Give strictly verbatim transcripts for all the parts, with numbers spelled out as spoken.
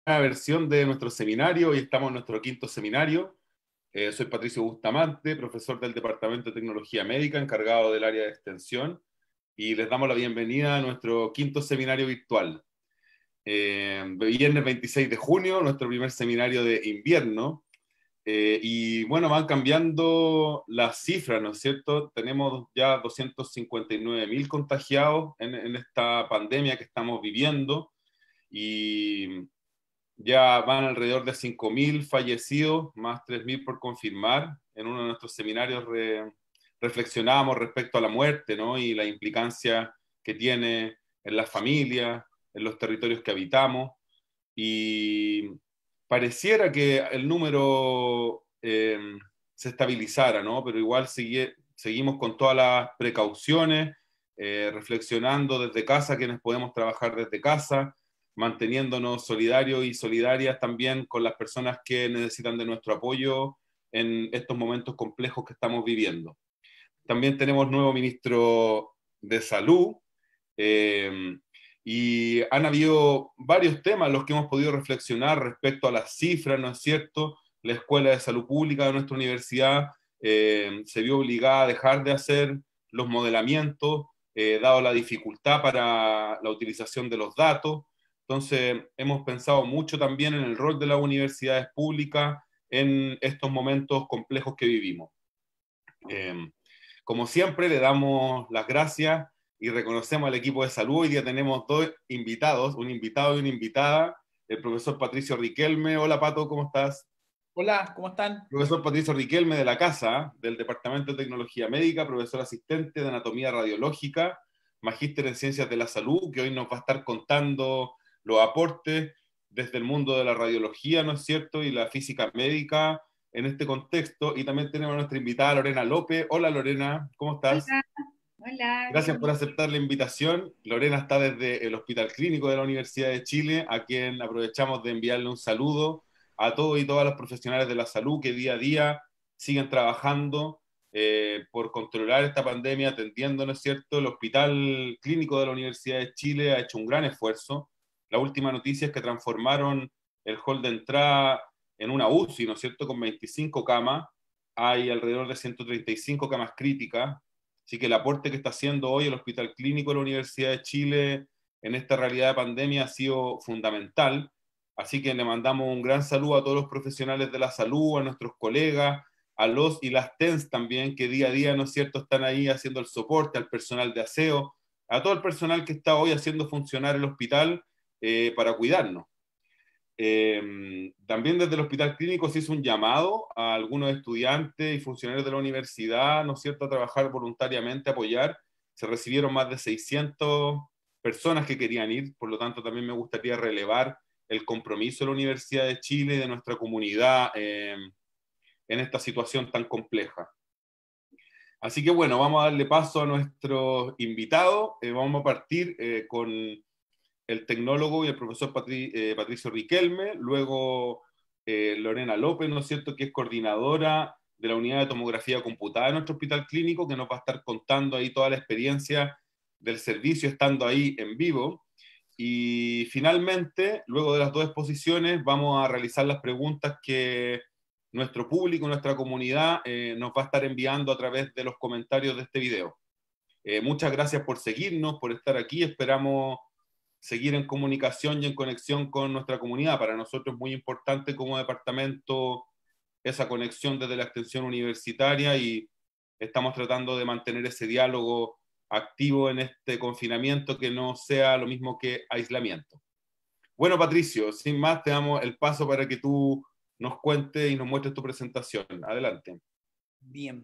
versión de nuestro seminario. Hoy estamos en nuestro quinto seminario. Eh, soy Patricio Bustamante, profesor del Departamento de Tecnología Médica, encargado del área de extensión, y les damos la bienvenida a nuestro quinto seminario virtual. Eh, viernes veintiséis de junio, nuestro primer seminario de invierno. Eh, y bueno, van cambiando las cifras, ¿no es cierto? Tenemos ya doscientos cincuenta y nueve mil contagiados en, en esta pandemia que estamos viviendo, y ya van alrededor de cinco mil fallecidos, más tres mil por confirmar. En uno de nuestros seminarios re, reflexionábamos respecto a la muerte, ¿no? Y la implicancia que tiene en las familias, en los territorios que habitamos. Y pareciera que el número eh, se estabilizara, ¿no? Pero igual sigue, seguimos con todas las precauciones, eh, reflexionando desde casa, quienes podemos trabajar desde casa, manteniéndonos solidarios y solidarias también con las personas que necesitan de nuestro apoyo en estos momentos complejos que estamos viviendo. También tenemos nuevo ministro de Salud, eh, y han habido varios temas los que hemos podido reflexionar respecto a las cifras, ¿no es cierto? La Escuela de Salud Pública de nuestra universidad eh, se vio obligada a dejar de hacer los modelamientos, eh, dado la dificultad para la utilización de los datos. Entonces, hemos pensado mucho también en el rol de las universidades públicas en estos momentos complejos que vivimos. Eh, como siempre, le damos las gracias y reconocemos al equipo de salud. Hoy día tenemos dos invitados, un invitado y una invitada, el profesor Patricio Riquelme. Hola, Pato, ¿cómo estás? Hola, ¿cómo están? Profesor Patricio Riquelme de la Casa, del Departamento de Tecnología Médica, profesor asistente de Anatomía Radiológica, magíster en Ciencias de la Salud, que hoy nos va a estar contando los aportes desde el mundo de la radiología, ¿no es cierto?, y la física médica en este contexto. Y también tenemos a nuestra invitada Lorena López. Hola, Lorena, ¿cómo estás? Hola, hola, Gracias bien, por bien. aceptar la invitación. Lorena está desde el Hospital Clínico de la Universidad de Chile, a quien aprovechamos de enviarle un saludo a todos y todas los profesionales de la salud que día a día siguen trabajando eh, por controlar esta pandemia, atendiendo, ¿no es cierto? El Hospital Clínico de la Universidad de Chile ha hecho un gran esfuerzo. La última noticia es que transformaron el hall de entrada en una U C I, ¿no es cierto?, con veinticinco camas. Hay alrededor de ciento treinta y cinco camas críticas. Así que el aporte que está haciendo hoy el Hospital Clínico de la Universidad de Chile en esta realidad de pandemia ha sido fundamental. Así que le mandamos un gran saludo a todos los profesionales de la salud, a nuestros colegas, a los y las T E N S también, que día a día, ¿no es cierto?, están ahí haciendo el soporte, al personal de aseo, a todo el personal que está hoy haciendo funcionar el hospital eh, para cuidarnos. Eh, también desde el Hospital Clínico se hizo un llamado a algunos estudiantes y funcionarios de la universidad, ¿no es cierto?, a trabajar voluntariamente, a apoyar. Se recibieron más de seiscientas personas que querían ir, por lo tanto también me gustaría relevar el compromiso de la Universidad de Chile y de nuestra comunidad eh, en esta situación tan compleja. Así que bueno, vamos a darle paso a nuestros invitados. Eh, vamos a partir eh, con el tecnólogo y el profesor Patri, eh, Patricio Riquelme, luego eh, Lorena López, ¿no es cierto?, que es coordinadora de la unidad de tomografía computada de nuestro hospital clínico, que nos va a estar contando ahí toda la experiencia del servicio estando ahí en vivo. Y finalmente, luego de las dos exposiciones, vamos a realizar las preguntas que nuestro público, nuestra comunidad, eh, nos va a estar enviando a través de los comentarios de este video. Eh, muchas gracias por seguirnos, por estar aquí. Esperamos seguir en comunicación y en conexión con nuestra comunidad. Para nosotros es muy importante como departamento esa conexión desde la extensión universitaria, y estamos tratando de mantener ese diálogo activo en este confinamiento, que no sea lo mismo que aislamiento. Bueno, Patricio, sin más, te damos el paso para que tú nos cuentes y nos muestres tu presentación. Adelante. Bien.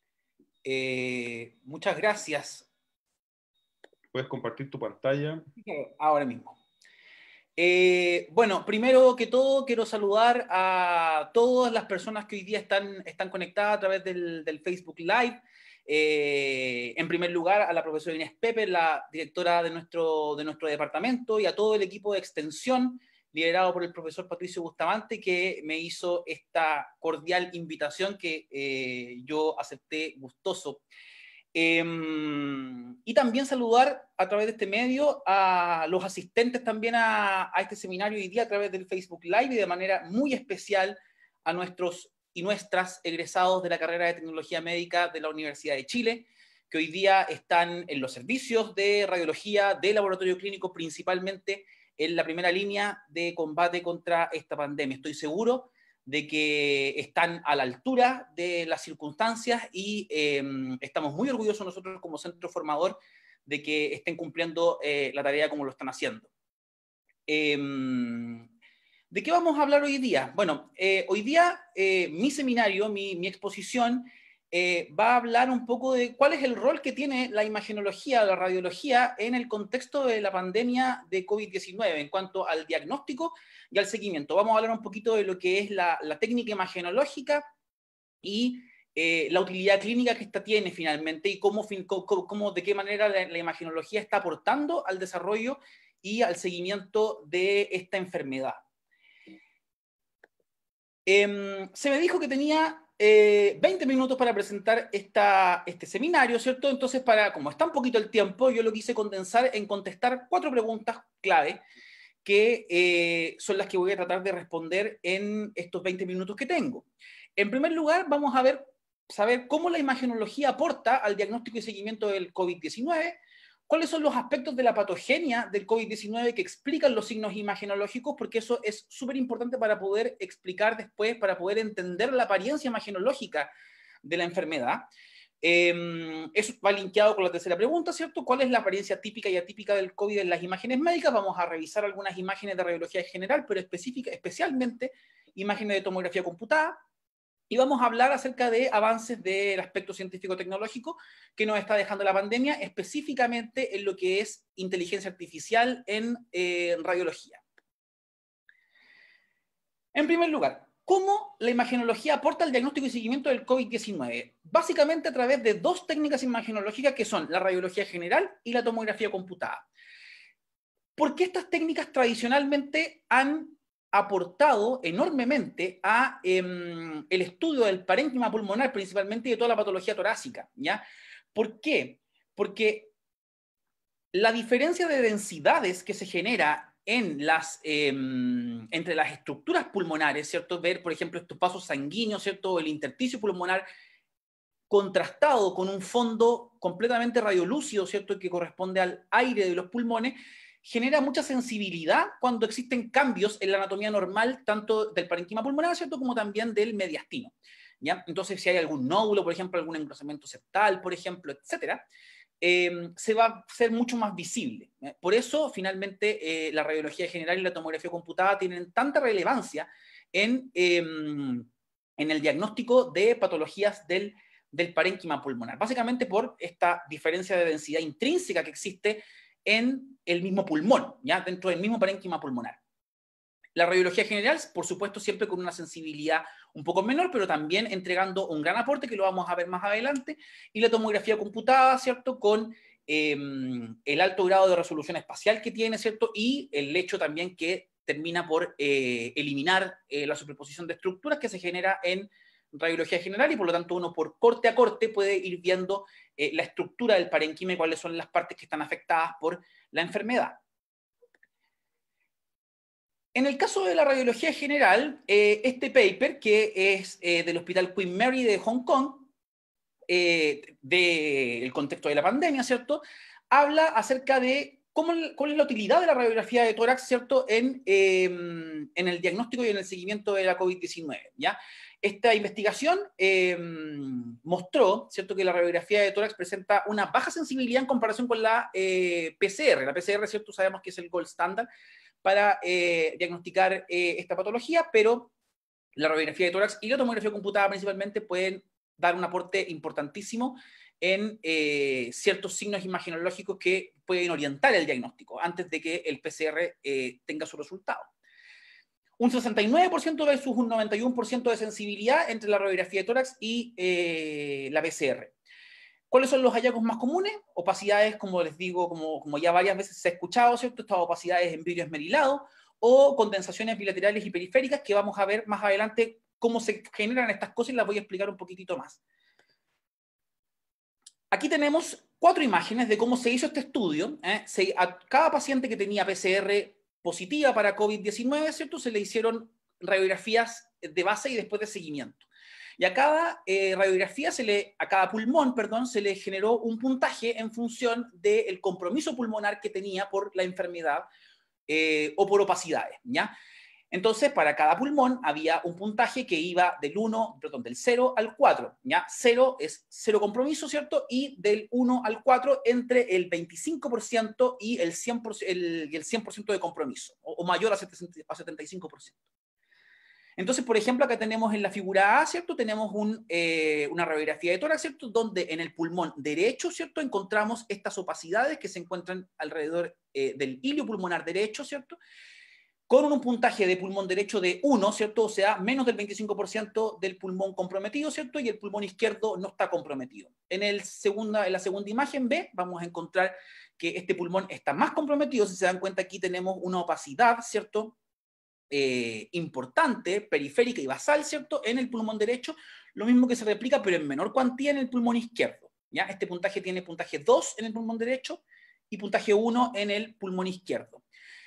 Eh, muchas gracias. Puedes compartir tu pantalla. Ahora mismo. Eh, bueno, primero que todo quiero saludar a todas las personas que hoy día están, están conectadas a través del, del Facebook Live. Eh, en primer lugar, a la profesora Inés Pepe, la directora de nuestro, de nuestro departamento, y a todo el equipo de extensión, liderado por el profesor Patricio Bustamante, que me hizo esta cordial invitación que eh, yo acepté gustoso. Eh, y también saludar a través de este medio a los asistentes también a, a este seminario hoy día a través del Facebook Live y de manera muy especial a nuestros y nuestras egresados de la carrera de Tecnología Médica de la Universidad de Chile, que hoy día están en los servicios de radiología, de laboratorio clínico, principalmente en la primera línea de combate contra esta pandemia. Estoy seguro de que están a la altura de las circunstancias y eh, estamos muy orgullosos nosotros como centro formador de que estén cumpliendo eh, la tarea como lo están haciendo. Eh, ¿De qué vamos a hablar hoy día? Bueno, eh, hoy día eh, mi seminario, mi, mi exposición, eh, va a hablar un poco de cuál es el rol que tiene la imagenología, la radiología en el contexto de la pandemia de COVID diecinueve en cuanto al diagnóstico y al seguimiento. Vamos a hablar un poquito de lo que es la, la técnica imagenológica y eh, la utilidad clínica que esta tiene finalmente y cómo, cómo, cómo de qué manera la, la imagenología está aportando al desarrollo y al seguimiento de esta enfermedad. Eh, se me dijo que tenía eh, veinte minutos para presentar esta, este seminario, ¿cierto? Entonces, para, como está un poquito el tiempo, yo lo quise condensar en contestar cuatro preguntas clave que eh, son las que voy a tratar de responder en estos veinte minutos que tengo. En primer lugar, vamos a ver, saber cómo la imagenología aporta al diagnóstico y seguimiento del COVID diecinueve, cuáles son los aspectos de la patogenia del COVID diecinueve que explican los signos imagenológicos, porque eso es súper importante para poder explicar después, para poder entender la apariencia imagenológica de la enfermedad. Eh, eso va linkeado con la tercera pregunta, ¿cierto? ¿Cuál es la apariencia típica y atípica del COVID en las imágenes médicas? Vamos a revisar algunas imágenes de radiología en general, pero específica, especialmente imágenes de tomografía computada. Y vamos a hablar acerca de avances del aspecto científico-tecnológico que nos está dejando la pandemia, específicamente en lo que es inteligencia artificial en eh, radiología. En primer lugar, ¿cómo la imagenología aporta al diagnóstico y seguimiento del COVID diecinueve? Básicamente a través de dos técnicas imagenológicas que son la radiología general y la tomografía computada. ¿Por qué estas técnicas tradicionalmente han aportado enormemente a eh, el estudio del parénquima pulmonar, principalmente de toda la patología torácica? ¿Ya? ¿Por qué? Porque la diferencia de densidades que se genera en las, eh, entre las estructuras pulmonares, ¿cierto? Ver, por ejemplo, estos vasos sanguíneos, ¿cierto? El intersticio pulmonar contrastado con un fondo completamente radiolúcido, ¿cierto? Que corresponde al aire de los pulmones, genera mucha sensibilidad cuando existen cambios en la anatomía normal, tanto del parénquima pulmonar, ¿cierto? Como también del mediastino, ¿ya? Entonces, si hay algún nódulo, por ejemplo, algún engrosamiento septal, por ejemplo, etcétera, Eh, se va a ser mucho más visible. ¿eh? Por eso, finalmente, eh, la radiología general y la tomografía computada tienen tanta relevancia en, eh, en el diagnóstico de patologías del, del parénquima pulmonar. Básicamente por esta diferencia de densidad intrínseca que existe en el mismo pulmón, ¿ya? Dentro del mismo parénquima pulmonar. La radiología general, por supuesto, siempre con una sensibilidad un poco menor, pero también entregando un gran aporte, que lo vamos a ver más adelante, y la tomografía computada, ¿cierto?, con eh, el alto grado de resolución espacial que tiene, ¿cierto?, y el hecho también que termina por eh, eliminar eh, la superposición de estructuras que se genera en radiología general, y por lo tanto uno por corte a corte puede ir viendo eh, la estructura del parénquima y cuáles son las partes que están afectadas por la enfermedad. En el caso de la radiología general, eh, este paper, que es eh, del Hospital Queen Mary de Hong Kong, eh, del contexto de la pandemia, ¿cierto?, habla acerca de cómo, cuál es la utilidad de la radiografía de tórax, ¿cierto?, en, eh, en el diagnóstico y en el seguimiento de la COVID diecinueve, ¿ya? Esta investigación eh, mostró, ¿cierto?, que la radiografía de tórax presenta una baja sensibilidad en comparación con la eh, P C R. La P C R, ¿cierto?, sabemos que es el gold standard para eh, diagnosticar eh, esta patología, pero la radiografía de tórax y la tomografía computada principalmente pueden dar un aporte importantísimo en eh, ciertos signos imagenológicos que pueden orientar el diagnóstico antes de que el P C R eh, tenga su resultado. Un sesenta y nueve por ciento versus un noventa y uno por ciento de sensibilidad entre la radiografía de tórax y eh, la P C R. ¿Cuáles son los hallazgos más comunes? Opacidades, como les digo, como, como ya varias veces se ha escuchado, ¿cierto? Estas opacidades en vidrio esmerilado o condensaciones bilaterales y periféricas, que vamos a ver más adelante cómo se generan estas cosas y las voy a explicar un poquitito más. Aquí tenemos cuatro imágenes de cómo se hizo este estudio. ¿eh? Se, a cada paciente que tenía P C R positiva para COVID diecinueve, ¿cierto? Se le hicieron radiografías de base y después de seguimiento. Y a cada eh, radiografía, se le, a cada pulmón, perdón, se le generó un puntaje en función del compromiso pulmonar que tenía por la enfermedad eh, o por opacidades, ¿ya? Entonces, para cada pulmón había un puntaje que iba del uno, perdón, del cero al cuatro, ¿ya? cero es cero compromiso, ¿cierto? Y del uno al cuatro entre el veinticinco por ciento y el cien por ciento, el, el cien por ciento de compromiso, o, o mayor a setenta y cinco por ciento. Entonces, por ejemplo, acá tenemos en la figura A, ¿cierto? Tenemos un, eh, una radiografía de tórax, ¿cierto? Donde en el pulmón derecho, ¿cierto? Encontramos estas opacidades que se encuentran alrededor eh, del hilio pulmonar derecho, ¿cierto? Con un puntaje de pulmón derecho de uno, ¿cierto? O sea, menos del veinticinco por ciento del pulmón comprometido, ¿cierto? Y el pulmón izquierdo no está comprometido. En, el segunda, en la segunda imagen B vamos a encontrar que este pulmón está más comprometido. Si se dan cuenta, aquí tenemos una opacidad, ¿cierto? Eh, importante, periférica y basal, ¿cierto? En el pulmón derecho, lo mismo que se replica, pero en menor cuantía en el pulmón izquierdo, ¿ya? Este puntaje tiene puntaje dos en el pulmón derecho y puntaje uno en el pulmón izquierdo.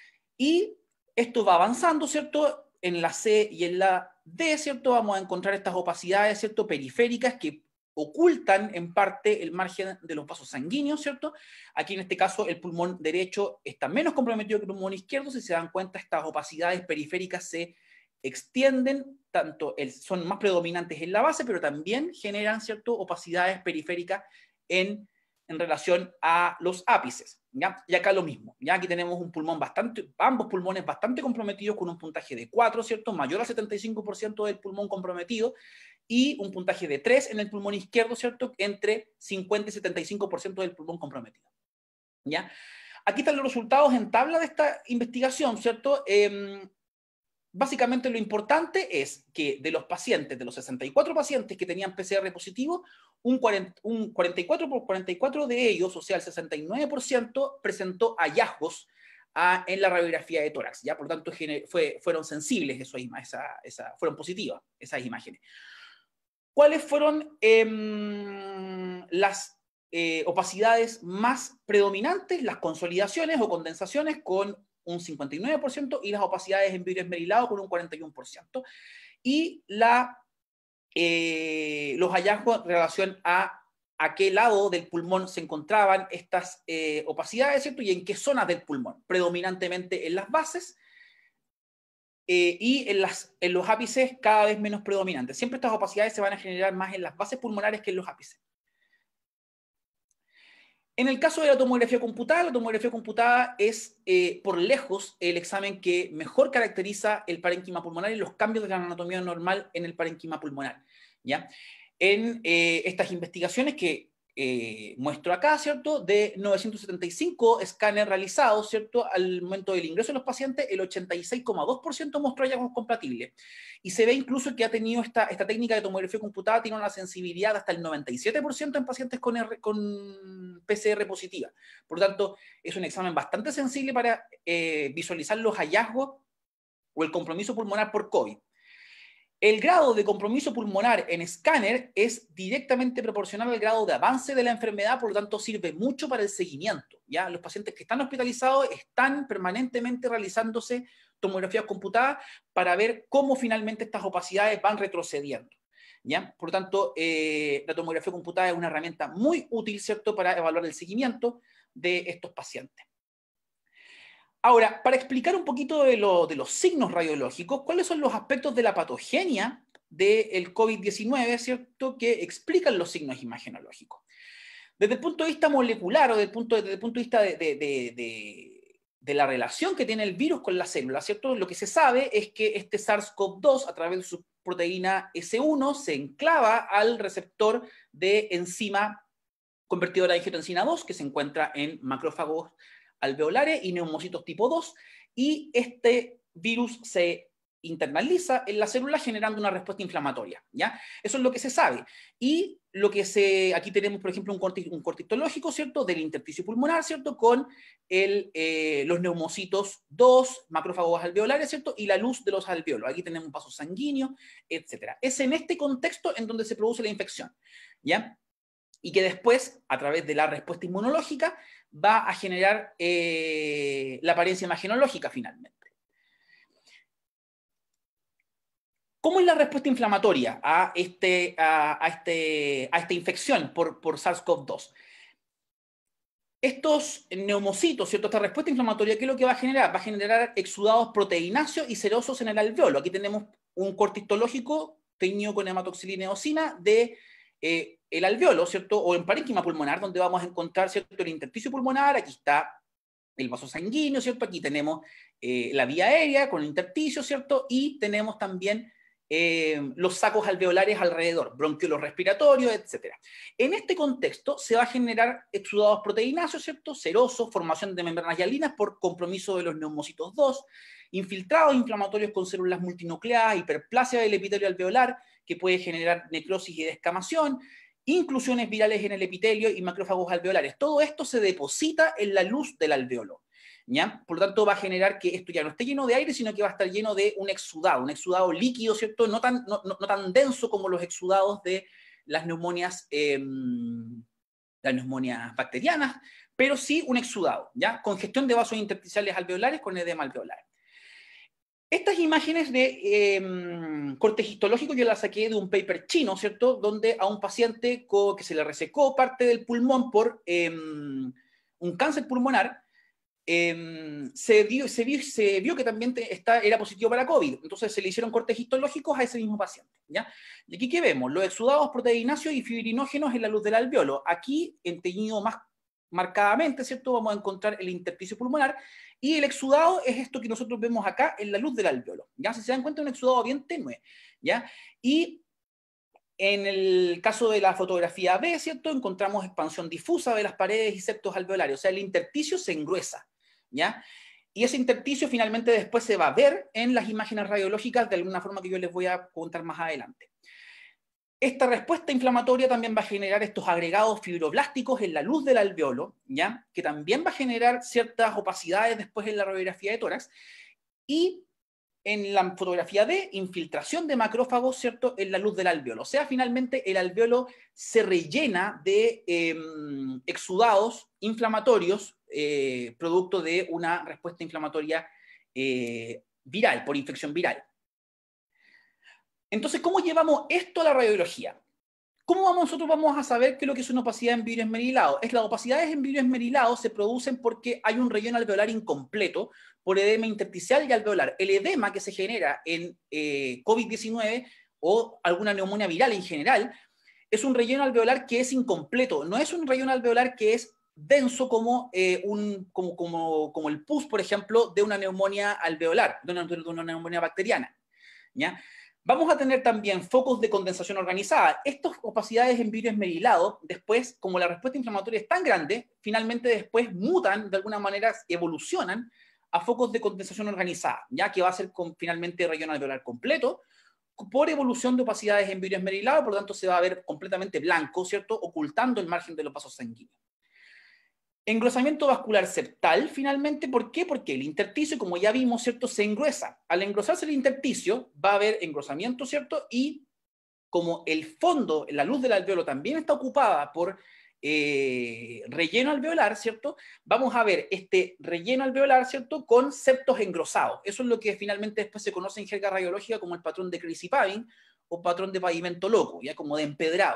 Y esto va avanzando, ¿cierto? En la C y en la D, ¿cierto? Vamos a encontrar estas opacidades, ¿cierto? Periféricas que ocultan en parte el margen de los vasos sanguíneos, ¿cierto? Aquí en este caso el pulmón derecho está menos comprometido que el pulmón izquierdo. Si se dan cuenta, estas opacidades periféricas se extienden, tanto el, son más predominantes en la base, pero también generan, ¿cierto?, opacidades periféricas en, en relación a los ápices, ¿ya? Y acá lo mismo, ¿ya? Aquí tenemos un pulmón bastante, ambos pulmones bastante comprometidos con un puntaje de cuatro, ¿cierto?, mayor al setenta y cinco por ciento del pulmón comprometido, y un puntaje de tres en el pulmón izquierdo, ¿cierto?, entre cincuenta y setenta y cinco por ciento del pulmón comprometido, ¿ya? Aquí están los resultados en tabla de esta investigación, ¿cierto? Eh, básicamente lo importante es que de los pacientes, de los sesenta y cuatro pacientes que tenían P C R positivo, un, cuarenta, un cuarenta y cuatro por cuarenta y cuatro de ellos, o sea, el sesenta y nueve por ciento, presentó hallazgos a, en la radiografía de tórax, ¿ya? Por lo tanto, fue, fueron sensibles, eso, esa, esa, fueron positivas esas imágenes. ¿Cuáles fueron eh, las eh, opacidades más predominantes? Las consolidaciones o condensaciones con un cincuenta y nueve por ciento y las opacidades en vidrio esmerilado con un cuarenta y uno por ciento. Y la, eh, los hallazgos en relación a a qué lado del pulmón se encontraban estas eh, opacidades, ¿cierto? Y en qué zonas del pulmón, predominantemente en las bases, Eh, y en, las, en los ápices cada vez menos predominantes. Siempre estas opacidades se van a generar más en las bases pulmonares que en los ápices. En el caso de la tomografía computada, la tomografía computada es eh, por lejos el examen que mejor caracteriza el parénquima pulmonar y los cambios de la anatomía normal en el parénquima pulmonar, ¿ya? En eh, estas investigaciones que Eh, muestro acá, ¿cierto? De novecientos setenta y cinco escáneres realizados, ¿cierto? Al momento del ingreso de los pacientes, el ochenta y seis coma dos por ciento mostró hallazgos compatibles. Y se ve incluso que ha tenido esta, esta técnica de tomografía computada, tiene una sensibilidad hasta el noventa y siete por ciento en pacientes con, R, con P C R positiva. Por lo tanto, es un examen bastante sensible para eh, visualizar los hallazgos o el compromiso pulmonar por COVID. El grado de compromiso pulmonar en escáner es directamente proporcional al grado de avance de la enfermedad, por lo tanto sirve mucho para el seguimiento, ¿ya? Los pacientes que están hospitalizados están permanentemente realizándose tomografías computadas para ver cómo finalmente estas opacidades van retrocediendo, ¿ya? Por lo tanto, eh, la tomografía computada es una herramienta muy útil, ¿cierto?, para evaluar el seguimiento de estos pacientes. Ahora, para explicar un poquito de, lo, de los signos radiológicos, ¿cuáles son los aspectos de la patogenia del COVID diecinueve, ¿cierto?, que explican los signos imagenológicos? Desde el punto de vista molecular o desde el punto, desde el punto de vista de, de, de, de, de la relación que tiene el virus con la célula, ¿cierto? Lo que se sabe es que este SARS CoV dos, a través de su proteína ese uno, se enclava al receptor de enzima convertidora de angiotensina dos, que se encuentra en macrófagos alveolares y neumocitos tipo dos, y este virus se internaliza en la célula generando una respuesta inflamatoria, ¿ya? Eso es lo que se sabe. Y lo que se, aquí tenemos, por ejemplo, un corte, un corte histológico, ¿cierto?, del intersticio pulmonar, ¿cierto?, con el, eh, los neumocitos dos, macrófagos alveolares, ¿cierto?, y la luz de los alveolos. Aquí tenemos vasos sanguíneos, etcétera. Es en este contexto en donde se produce la infección, ¿ya? y que después, a través de la respuesta inmunológica, va a generar eh, la apariencia imagenológica finalmente. ¿Cómo es la respuesta inflamatoria a, este, a, a, este, a esta infección por, por SARS CoV dos? Estos neumocitos, ¿cierto? Esta respuesta inflamatoria, ¿qué es lo que va a generar? Va a generar exudados proteináceos y serosos en el alveolo. Aquí tenemos un corte histológico teñido con hematoxilina eosina de eh, el alveolo, ¿cierto? O en parénquima pulmonar, donde vamos a encontrar, ¿cierto? El intersticio pulmonar, aquí está el vaso sanguíneo, ¿cierto? Aquí tenemos eh, la vía aérea con el intersticio, ¿cierto? Y tenemos también eh, los sacos alveolares alrededor, bronquiolos respiratorios, etcétera. En este contexto se va a generar exudados proteináceos, ¿cierto? Serosos, formación de membranas hialinas por compromiso de los neumocitos dos, infiltrados inflamatorios con células multinucleadas, hiperplasia del epitelio alveolar, que puede generar necrosis y descamación, inclusiones virales en el epitelio y macrófagos alveolares. Todo esto se deposita en la luz del alveolo, ¿ya? Por lo tanto, va a generar que esto ya no esté lleno de aire, sino que va a estar lleno de un exudado, un exudado líquido, ¿cierto? No tan, no, no, no tan denso como los exudados de las neumonias, eh, las neumonias bacterianas, pero sí un exudado, ¿ya? Congestión de vasos intersticiales alveolares con edema alveolar. Estas imágenes de eh, corte histológico yo las saqué de un paper chino, ¿cierto? Donde a un paciente que se le resecó parte del pulmón por eh, un cáncer pulmonar, eh, se, dio, se, vio, se vio que también te, está, era positivo para COVID. Entonces se le hicieron cortes histológicos a ese mismo paciente, ¿ya? Y aquí, ¿qué vemos? Los exudados proteináceos y fibrinógenos en la luz del alveolo. Aquí, en teñido más marcadamente, ¿cierto? Vamos a encontrar el intersticio pulmonar, y el exudado es esto que nosotros vemos acá en la luz del alveolo, ¿ya? Si se dan cuenta, un exudado bien tenue, ¿ya? Y en el caso de la fotografía B, ¿cierto? Encontramos expansión difusa de las paredes y septos alveolares, o sea, el intersticio se engruesa, ¿ya? Y ese intersticio finalmente después se va a ver en las imágenes radiológicas de alguna forma que yo les voy a contar más adelante. Esta respuesta inflamatoria también va a generar estos agregados fibroblásticos en la luz del alveolo, ¿ya? Que también va a generar ciertas opacidades después en la radiografía de tórax. Y en la fotografía D, infiltración de macrófagos, ¿cierto? En la luz del alveolo. O sea, finalmente el alveolo se rellena de eh, exudados inflamatorios, eh, producto de una respuesta inflamatoria eh, viral, por infección viral. Entonces, ¿cómo llevamos esto a la radiología? ¿Cómo vamos, nosotros vamos a saber qué es lo que es una opacidad en vidrio esmerilado? Es las opacidades en vidrio esmerilado se producen porque hay un relleno alveolar incompleto por edema intersticial y alveolar. El edema que se genera en eh, COVID diecinueve o alguna neumonía viral en general es un relleno alveolar que es incompleto. No es un relleno alveolar que es denso como, eh, un, como, como, como el pus, por ejemplo, de una neumonía alveolar, de una, de una neumonía bacteriana, ¿ya? Vamos a tener también focos de condensación organizada. Estas opacidades en vidrio esmerilado, después, como la respuesta inflamatoria es tan grande, finalmente después mutan, de alguna manera evolucionan a focos de condensación organizada, ya que va a ser con, finalmente relleno alveolar completo, por evolución de opacidades en vidrio esmerilado, por lo tanto se va a ver completamente blanco, ¿cierto? Ocultando el margen de los vasos sanguíneos. Engrosamiento vascular septal, finalmente, ¿por qué? Porque el intersticio, como ya vimos, ¿cierto? Se engrosa. Al engrosarse el intersticio, va a haber engrosamiento, ¿cierto? Y como el fondo, la luz del alveolo también está ocupada por eh, relleno alveolar, ¿cierto? Vamos a ver este relleno alveolar, ¿cierto? Con septos engrosados. Eso es lo que finalmente después se conoce en jerga radiológica como el patrón de Crazy Paving o patrón de pavimento loco, ya como de empedrado.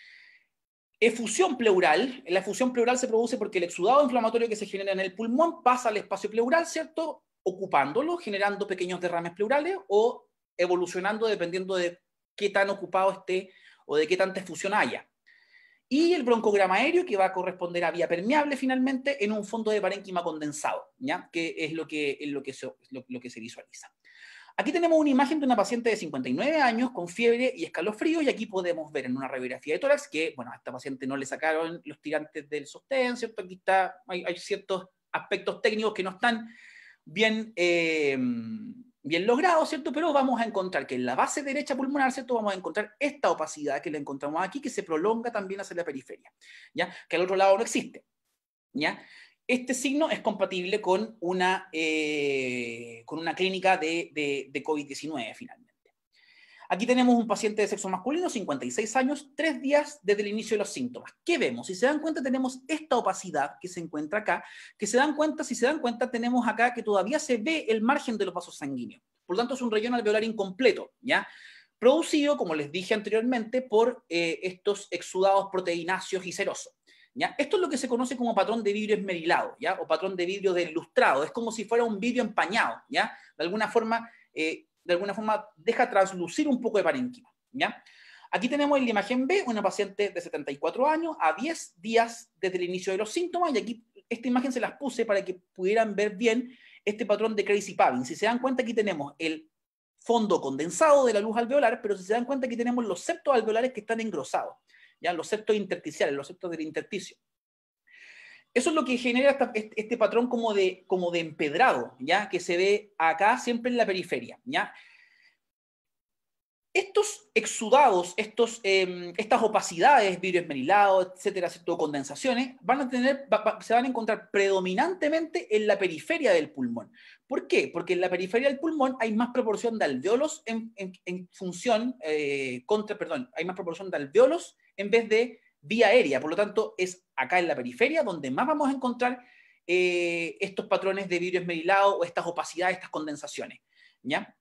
Efusión pleural. La efusión pleural se produce porque el exudado inflamatorio que se genera en el pulmón pasa al espacio pleural, ¿cierto? Ocupándolo, generando pequeños derrames pleurales o evolucionando dependiendo de qué tan ocupado esté o de qué tanta efusión haya. Y el broncograma aéreo, que va a corresponder a vía permeable finalmente en un fondo de parénquima condensado, ¿ya? Que es lo que, es lo que, se, lo, lo que se visualiza. Aquí tenemos una imagen de una paciente de cincuenta y nueve años con fiebre y escalofríos, y aquí podemos ver en una radiografía de tórax que, bueno, a esta paciente no le sacaron los tirantes del sostén, ¿cierto? Aquí está, hay, hay ciertos aspectos técnicos que no están bien, eh, bien logrados, ¿cierto? Pero vamos a encontrar que en la base derecha pulmonar, ¿cierto? Vamos a encontrar esta opacidad que la encontramos aquí, que se prolonga también hacia la periferia, ¿ya? Que al otro lado no existe, ¿ya? Este signo es compatible con una, eh, con una clínica de, de, de COVID diecinueve, finalmente. Aquí tenemos un paciente de sexo masculino, cincuenta y seis años, tres días desde el inicio de los síntomas. ¿Qué vemos? Si se dan cuenta, tenemos esta opacidad que se encuentra acá, que se dan cuenta, si se dan cuenta, tenemos acá que todavía se ve el margen de los vasos sanguíneos. Por lo tanto, es un relleno alveolar incompleto, ¿ya? Producido, como les dije anteriormente, por eh, estos exudados proteináceos y serosos. ¿Ya? Esto es lo que se conoce como patrón de vidrio esmerilado, ¿ya? O patrón de vidrio deslustrado. Es como si fuera un vidrio empañado, ¿ya? De alguna forma, eh, de alguna forma deja traslucir un poco de parénquima, ¿ya? Aquí tenemos en la imagen B una paciente de setenta y cuatro años a diez días desde el inicio de los síntomas, y aquí esta imagen se las puse para que pudieran ver bien este patrón de crazy Pavin. Si se dan cuenta, aquí tenemos el fondo condensado de la luz alveolar, pero si se dan cuenta, aquí tenemos los septos alveolares que están engrosados, ¿ya? Los septos intersticiales, los septos del intersticio. Eso es lo que genera esta, este, este patrón como de, como de empedrado, ¿ya? Que se ve acá siempre en la periferia, ¿ya? Estos exudados, estos, eh, estas opacidades, vidrio esmerilado, etcétera, ¿cierto? Condensaciones, van a tener, va, va, se van a encontrar predominantemente en la periferia del pulmón. ¿Por qué? Porque en la periferia del pulmón hay más proporción de alveolos en, en, en función, eh, contra, perdón, hay más proporción de alveolos en vez de vía aérea. Por lo tanto, es acá en la periferia donde más vamos a encontrar eh, estos patrones de vidrio esmerilado o estas opacidades, estas condensaciones, ¿ya?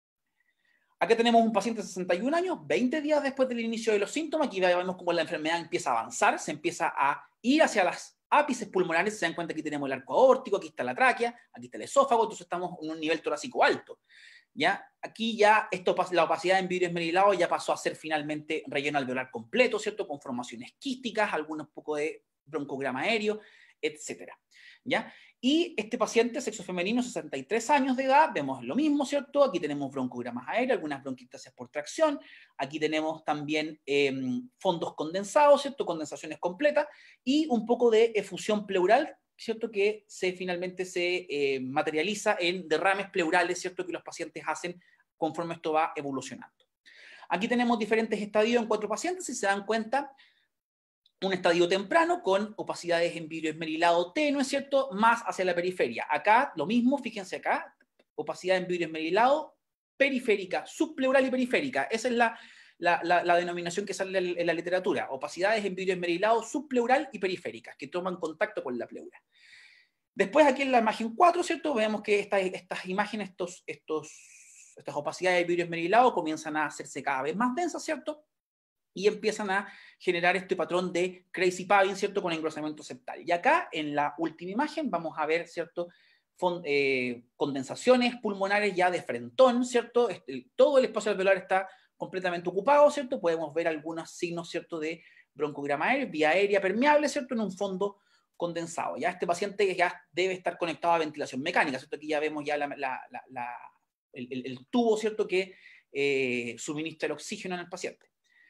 Acá tenemos un paciente de sesenta y un años, veinte días después del inicio de los síntomas. Aquí vemos cómo la enfermedad empieza a avanzar, se empieza a ir hacia las ápices pulmonares. Se dan cuenta que aquí tenemos el arco aórtico, aquí está la tráquea, aquí está el esófago, entonces estamos en un nivel torácico alto. ¿Ya? Aquí ya esto, la opacidad en vidrio esmerilado ya pasó a ser finalmente relleno alveolar completo, ¿cierto? Con formaciones quísticas, algunos poco de broncograma aéreo, etcétera. ¿Ya? Y este paciente, sexo femenino, sesenta y tres años de edad, vemos lo mismo, ¿cierto? Aquí tenemos broncogramas aéreos, algunas bronquiectasias por tracción, aquí tenemos también eh, fondos condensados, ¿cierto? Condensaciones completas, y un poco de efusión pleural, ¿cierto? Que se, finalmente se eh, materializa en derrames pleurales, ¿cierto? Que los pacientes hacen conforme esto va evolucionando. Aquí tenemos diferentes estadios en cuatro pacientes, si se dan cuenta, un estadio temprano con opacidades en vidrio esmerilado tenue, ¿cierto? Más hacia la periferia. Acá, lo mismo, fíjense acá, opacidad en vidrio esmerilado, periférica, subpleural y periférica. Esa es la, la, la, la denominación que sale en la literatura. Opacidades en vidrio esmerilado, subpleural y periféricas, que toman contacto con la pleura. Después, aquí en la imagen cuatro, ¿cierto? Vemos que estas, estas imágenes, estos, estos, estas opacidades de vidrio esmerilado comienzan a hacerse cada vez más densas, ¿cierto? Y empiezan a generar este patrón de crazy Pavin, ¿cierto? Con engrosamiento septal. Y acá, en la última imagen, vamos a ver, ¿cierto? Fond eh, condensaciones pulmonares ya de frentón, ¿cierto? Este, todo el espacio alveolar está completamente ocupado, ¿cierto? Podemos ver algunos signos, ¿cierto? De broncograma aéreo, vía aérea permeable, ¿cierto? En un fondo condensado. Ya este paciente ya debe estar conectado a ventilación mecánica, ¿cierto? Aquí ya vemos ya la, la, la, la, el, el, el tubo, ¿cierto? Que eh, suministra el oxígeno en el paciente.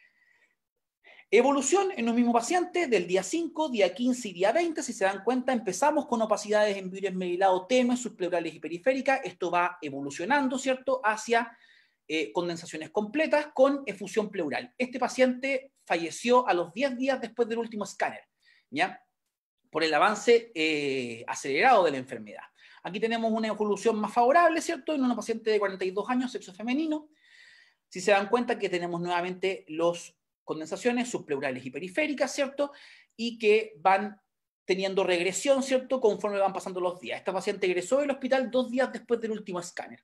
Evolución en un mismo paciente del día cinco, día quince y día veinte. Si se dan cuenta, empezamos con opacidades en vidrio esmerilado tenue, subpleurales y periféricas. Esto va evolucionando, ¿cierto?, hacia eh, condensaciones completas con efusión pleural. Este paciente falleció a los diez días después del último escáner, ¿ya? Por el avance eh, acelerado de la enfermedad. Aquí tenemos una evolución más favorable, ¿cierto?, en una paciente de cuarenta y dos años, sexo femenino. Si se dan cuenta que tenemos nuevamente los condensaciones subpleurales y periféricas, ¿cierto? Y que van teniendo regresión, ¿cierto? Conforme van pasando los días. Esta paciente egresó del hospital dos días después del último escáner.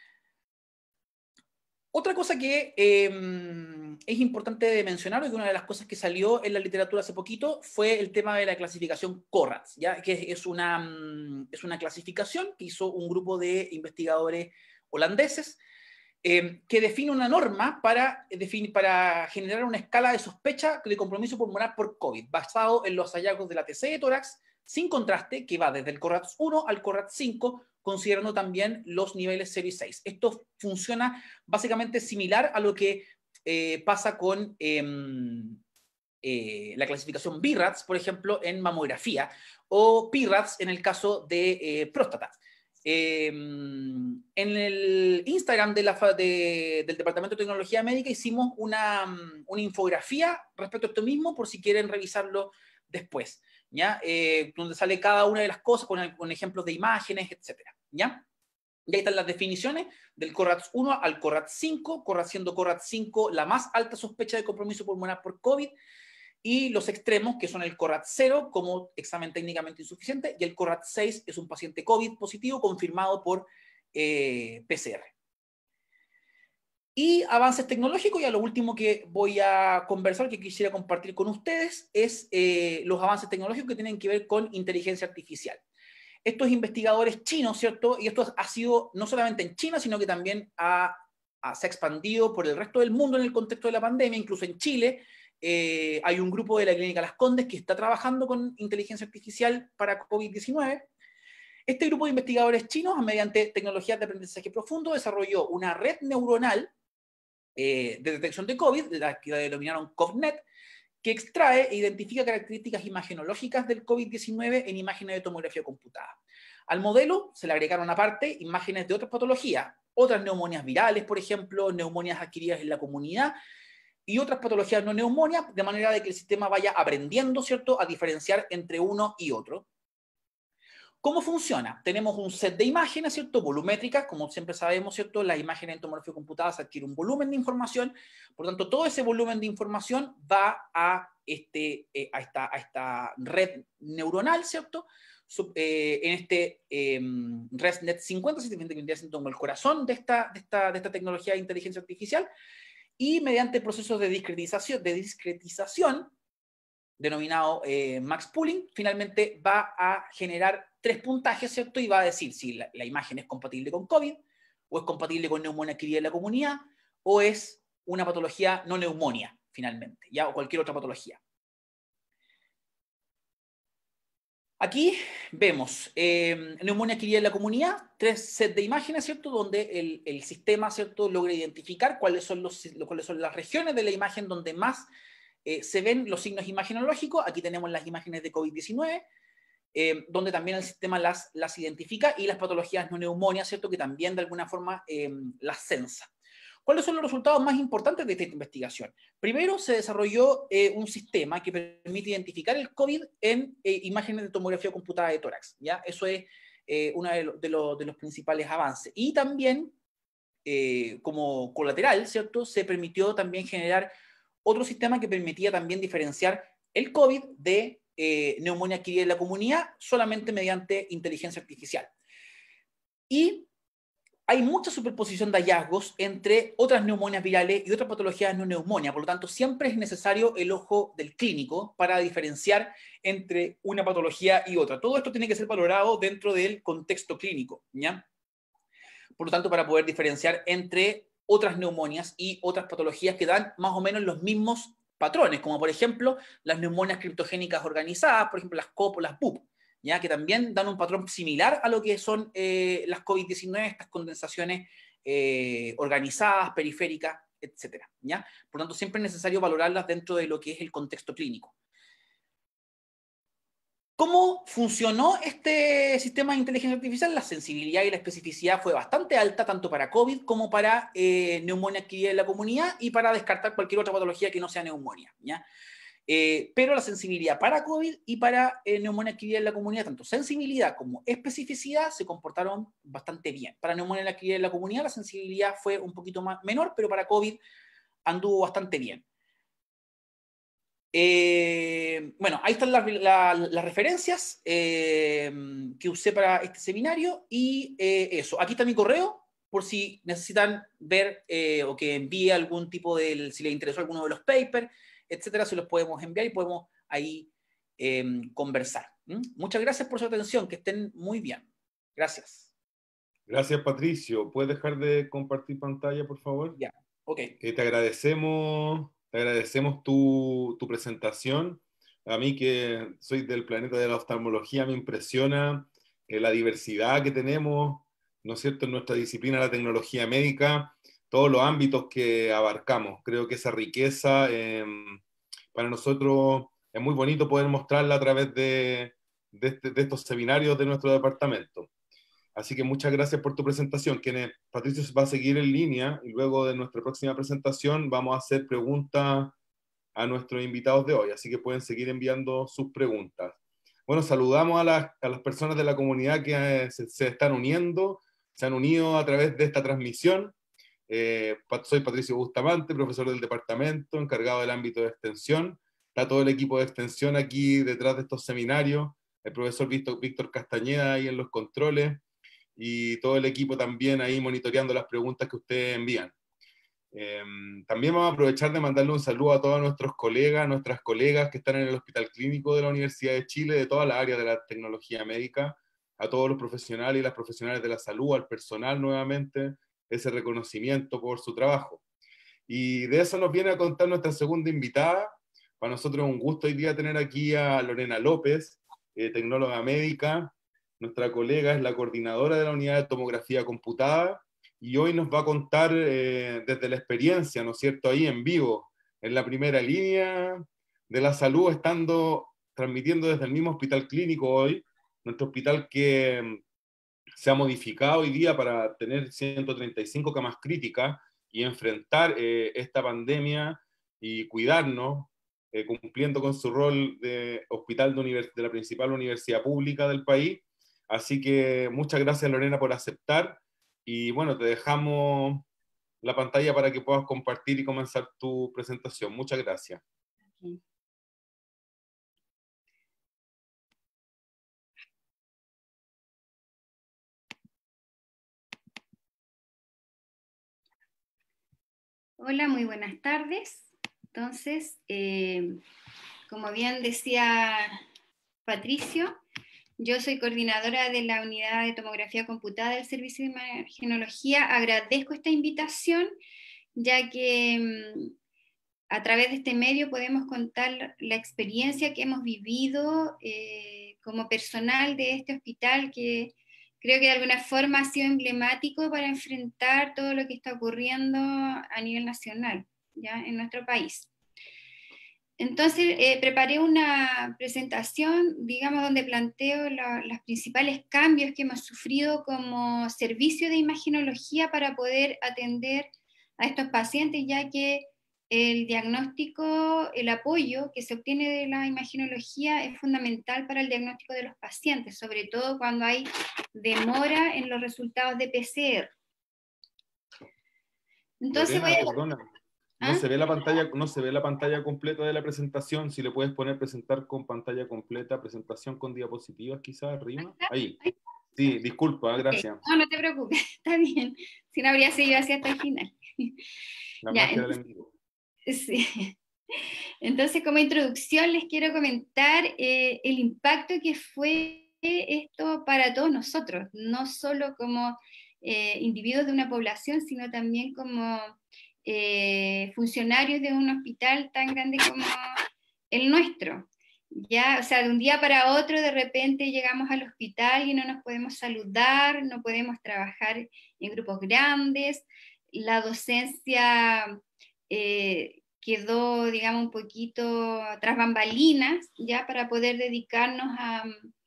Otra cosa que eh, es importante de mencionar, y que una de las cosas que salió en la literatura hace poquito, fue el tema de la clasificación CORRADS, ¿ya? Que es una, es una clasificación que hizo un grupo de investigadores holandeses, Eh, que define una norma para, definir, para generar una escala de sospecha de compromiso pulmonar por COVID, basado en los hallazgos de la T C de tórax, sin contraste, que va desde el CORRADS uno al CORRADS cinco, considerando también los niveles cero y seis. Esto funciona básicamente similar a lo que eh, pasa con eh, eh, la clasificación B RADS, por ejemplo, en mamografía, o P RADS en el caso de eh, próstata. Eh, en el Instagram de la, de, del Departamento de Tecnología Médica hicimos una, una infografía respecto a esto mismo, por si quieren revisarlo después, ¿ya? Eh, donde sale cada una de las cosas con, con ejemplos de imágenes, etcétera, ¿ya? Y ahí están las definiciones del CORATS uno al CORATS cinco, CORATS siendo CORATS cinco la más alta sospecha de compromiso pulmonar por COVID, y los extremos, que son el CORATS cero como examen técnicamente insuficiente, y el CORATS seis es un paciente COVID positivo confirmado por eh, P C R. Y avances tecnológicos, y a lo último que voy a conversar, que quisiera compartir con ustedes, es eh, los avances tecnológicos que tienen que ver con inteligencia artificial. Estos investigadores chinos, ¿cierto? Y esto ha sido no solamente en China, sino que también ha, ha, se ha expandido por el resto del mundo en el contexto de la pandemia, incluso en Chile. Eh, hay un grupo de la Clínica Las Condes que está trabajando con inteligencia artificial para COVID diecinueve. Este grupo de investigadores chinos, mediante tecnologías de aprendizaje profundo, desarrolló una red neuronal eh, de detección de COVID, la que la denominaron COVNET, que extrae e identifica características imagenológicas del COVID diecinueve en imágenes de tomografía computada. Al modelo se le agregaron aparte imágenes de otras patologías, otras neumonias virales, por ejemplo, neumonias adquiridas en la comunidad, y otras patologías no neumonias, de manera de que el sistema vaya aprendiendo, ¿cierto?, a diferenciar entre uno y otro. ¿Cómo funciona? Tenemos un set de imágenes, ¿cierto?, volumétricas, como siempre sabemos, ¿cierto?, las imágenes en tomografía computada se adquiere un volumen de información, por lo tanto, todo ese volumen de información va a, este, eh, a, esta, a esta red neuronal, ¿cierto?, Sub, eh, en este eh, ResNet cincuenta, que vendría siendo como el corazón de esta, de, esta, de esta tecnología de inteligencia artificial, y mediante procesos de discretización, de discretización denominado eh, max pooling, finalmente va a generar tres puntajes, ¿cierto? Y va a decir si la, la imagen es compatible con COVID, o es compatible con neumonía adquirida en la comunidad, o es una patología no neumonía, finalmente, ya, o cualquier otra patología. Aquí vemos eh, neumonía adquirida en la comunidad, tres sets de imágenes, ¿cierto? Donde el, el sistema, ¿cierto?, logra identificar cuáles son, los, cuáles son las regiones de la imagen donde más eh, se ven los signos imagenológicos. Aquí tenemos las imágenes de COVID diecinueve, eh, donde también el sistema las, las identifica, y las patologías no neumonias, ¿cierto?, que también de alguna forma eh, las censa. ¿Cuáles son los resultados más importantes de esta investigación? Primero, se desarrolló eh, un sistema que permite identificar el COVID en eh, imágenes de tomografía computada de tórax, ¿ya? Eso es eh, uno de, lo, de, lo, de los principales avances. Y también, eh, como colateral, ¿cierto?, se permitió también generar otro sistema que permitía también diferenciar el COVID de eh, neumonía adquirida en la comunidad solamente mediante inteligencia artificial. Y hay mucha superposición de hallazgos entre otras neumonias virales y otras patologías no neumonía. Por lo tanto, siempre es necesario el ojo del clínico para diferenciar entre una patología y otra. Todo esto tiene que ser valorado dentro del contexto clínico, ¿ya? Por lo tanto, para poder diferenciar entre otras neumonias y otras patologías que dan más o menos los mismos patrones, como por ejemplo las neumonias criptogénicas organizadas, por ejemplo las C O P o las P U P, ¿ya?, que también dan un patrón similar a lo que son eh, las COVID diecinueve, estas condensaciones eh, organizadas, periféricas, etcétera, ¿ya? Por lo tanto, siempre es necesario valorarlas dentro de lo que es el contexto clínico. ¿Cómo funcionó este sistema de inteligencia artificial? La sensibilidad y la especificidad fue bastante alta, tanto para COVID como para eh, neumonía adquirida en la comunidad, y para descartar cualquier otra patología que no sea neumonía, ¿ya? Eh, pero la sensibilidad para COVID y para eh, neumonía adquirida en la comunidad, tanto sensibilidad como especificidad, se comportaron bastante bien. Para neumonía adquirida en la comunidad la sensibilidad fue un poquito más, menor, pero para COVID anduvo bastante bien. Eh, bueno, ahí están las, la, las referencias eh, que usé para este seminario, y eh, eso. Aquí está mi correo, por si necesitan ver eh, o que envíe algún tipo de, si les interesó alguno de los papers, etcétera, se los podemos enviar y podemos ahí eh, conversar. ¿Mm? Muchas gracias por su atención, que estén muy bien. Gracias. Gracias, Patricio. ¿Puedes dejar de compartir pantalla, por favor? Ya, ok. Eh, te agradecemos, te agradecemos tu, tu presentación. A mí, que soy del planeta de la oftalmología, me impresiona eh, la diversidad que tenemos, ¿no es cierto?, en nuestra disciplina, la tecnología médica, todos los ámbitos que abarcamos. Creo que esa riqueza eh, para nosotros es muy bonito poder mostrarla a través de, de, este, de estos seminarios de nuestro departamento. Así que muchas gracias por tu presentación. Quienes, Patricio va a seguir en línea, y luego de nuestra próxima presentación vamos a hacer preguntas a nuestros invitados de hoy, así que pueden seguir enviando sus preguntas. Bueno, saludamos a las, a las personas de la comunidad que eh, se, se están uniendo. se han unido a través de esta transmisión. Eh, soy Patricio Bustamante, profesor del departamento, encargado del ámbito de extensión. Está todo el equipo de extensión aquí detrás de estos seminarios, el profesor Víctor, Víctor Castañeda ahí en los controles, y todo el equipo también ahí monitoreando las preguntas que ustedes envían. Eh, también vamos a aprovechar de mandarle un saludo a todos nuestros colegas, nuestras colegas que están en el Hospital Clínico de la Universidad de Chile, de toda la área de la tecnología médica, a todos los profesionales y las profesionales de la salud, al personal nuevamente, ese reconocimiento por su trabajo. Y de eso nos viene a contar nuestra segunda invitada. Para nosotros es un gusto hoy día tener aquí a Lorena López, eh, tecnóloga médica. Nuestra colega es la coordinadora de la unidad de tomografía computada, y hoy nos va a contar eh, desde la experiencia, ¿no es cierto?, ahí en vivo, en la primera línea de la salud, estando transmitiendo desde el mismo hospital clínico hoy, nuestro hospital que se ha modificado hoy día para tener ciento treinta y cinco camas críticas y enfrentar eh, esta pandemia y cuidarnos, eh, cumpliendo con su rol de hospital de, de la principal universidad pública del país. Así que muchas gracias, Lorena, por aceptar. Y bueno, te dejamos la pantalla para que puedas compartir y comenzar tu presentación. Muchas gracias. Okay. Hola, muy buenas tardes. Entonces, eh, como bien decía Patricio, yo soy coordinadora de la unidad de tomografía computada del Servicio de Imagenología. Agradezco esta invitación, ya que mm, a través de este medio podemos contar la experiencia que hemos vivido eh, como personal de este hospital, que creo que de alguna forma ha sido emblemático para enfrentar todo lo que está ocurriendo a nivel nacional, ¿ya?, en nuestro país. Entonces, eh, preparé una presentación, digamos, donde planteo la, los principales cambios que hemos sufrido como servicio de imagenología para poder atender a estos pacientes, ya que el diagnóstico, el apoyo que se obtiene de la imagenología es fundamental para el diagnóstico de los pacientes, sobre todo cuando hay demora en los resultados de P C R. Entonces, Lorena, voy a... perdona. No ¿Ah? se ve la pantalla, no se ve la pantalla completa de la presentación. Si le puedes poner presentar con pantalla completa, presentación con diapositivas quizás arriba. Ahí. Sí, disculpa, gracias. No, no te preocupes, está bien. Si no habría seguido así hasta el final. La Ya, magia del entonces, enemigo. sí. Entonces, como introducción, les quiero comentar eh, el impacto que fue esto para todos nosotros, no solo como eh, individuos de una población, sino también como eh, funcionarios de un hospital tan grande como el nuestro. Ya, o sea, de un día para otro de repente llegamos al hospital y no nos podemos saludar, no podemos trabajar en grupos grandes, la docencia eh, quedó, digamos, un poquito tras bambalinas, ya, para poder dedicarnos a,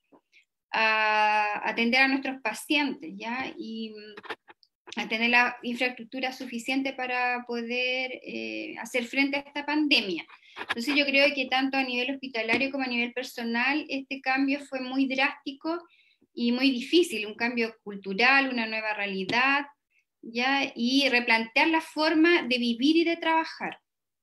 a atender a nuestros pacientes, ya, y a tener la infraestructura suficiente para poder eh, hacer frente a esta pandemia. Entonces yo creo que tanto a nivel hospitalario como a nivel personal este cambio fue muy drástico y muy difícil, un cambio cultural, una nueva realidad, ¿ya? Y replantear la forma de vivir y de trabajar.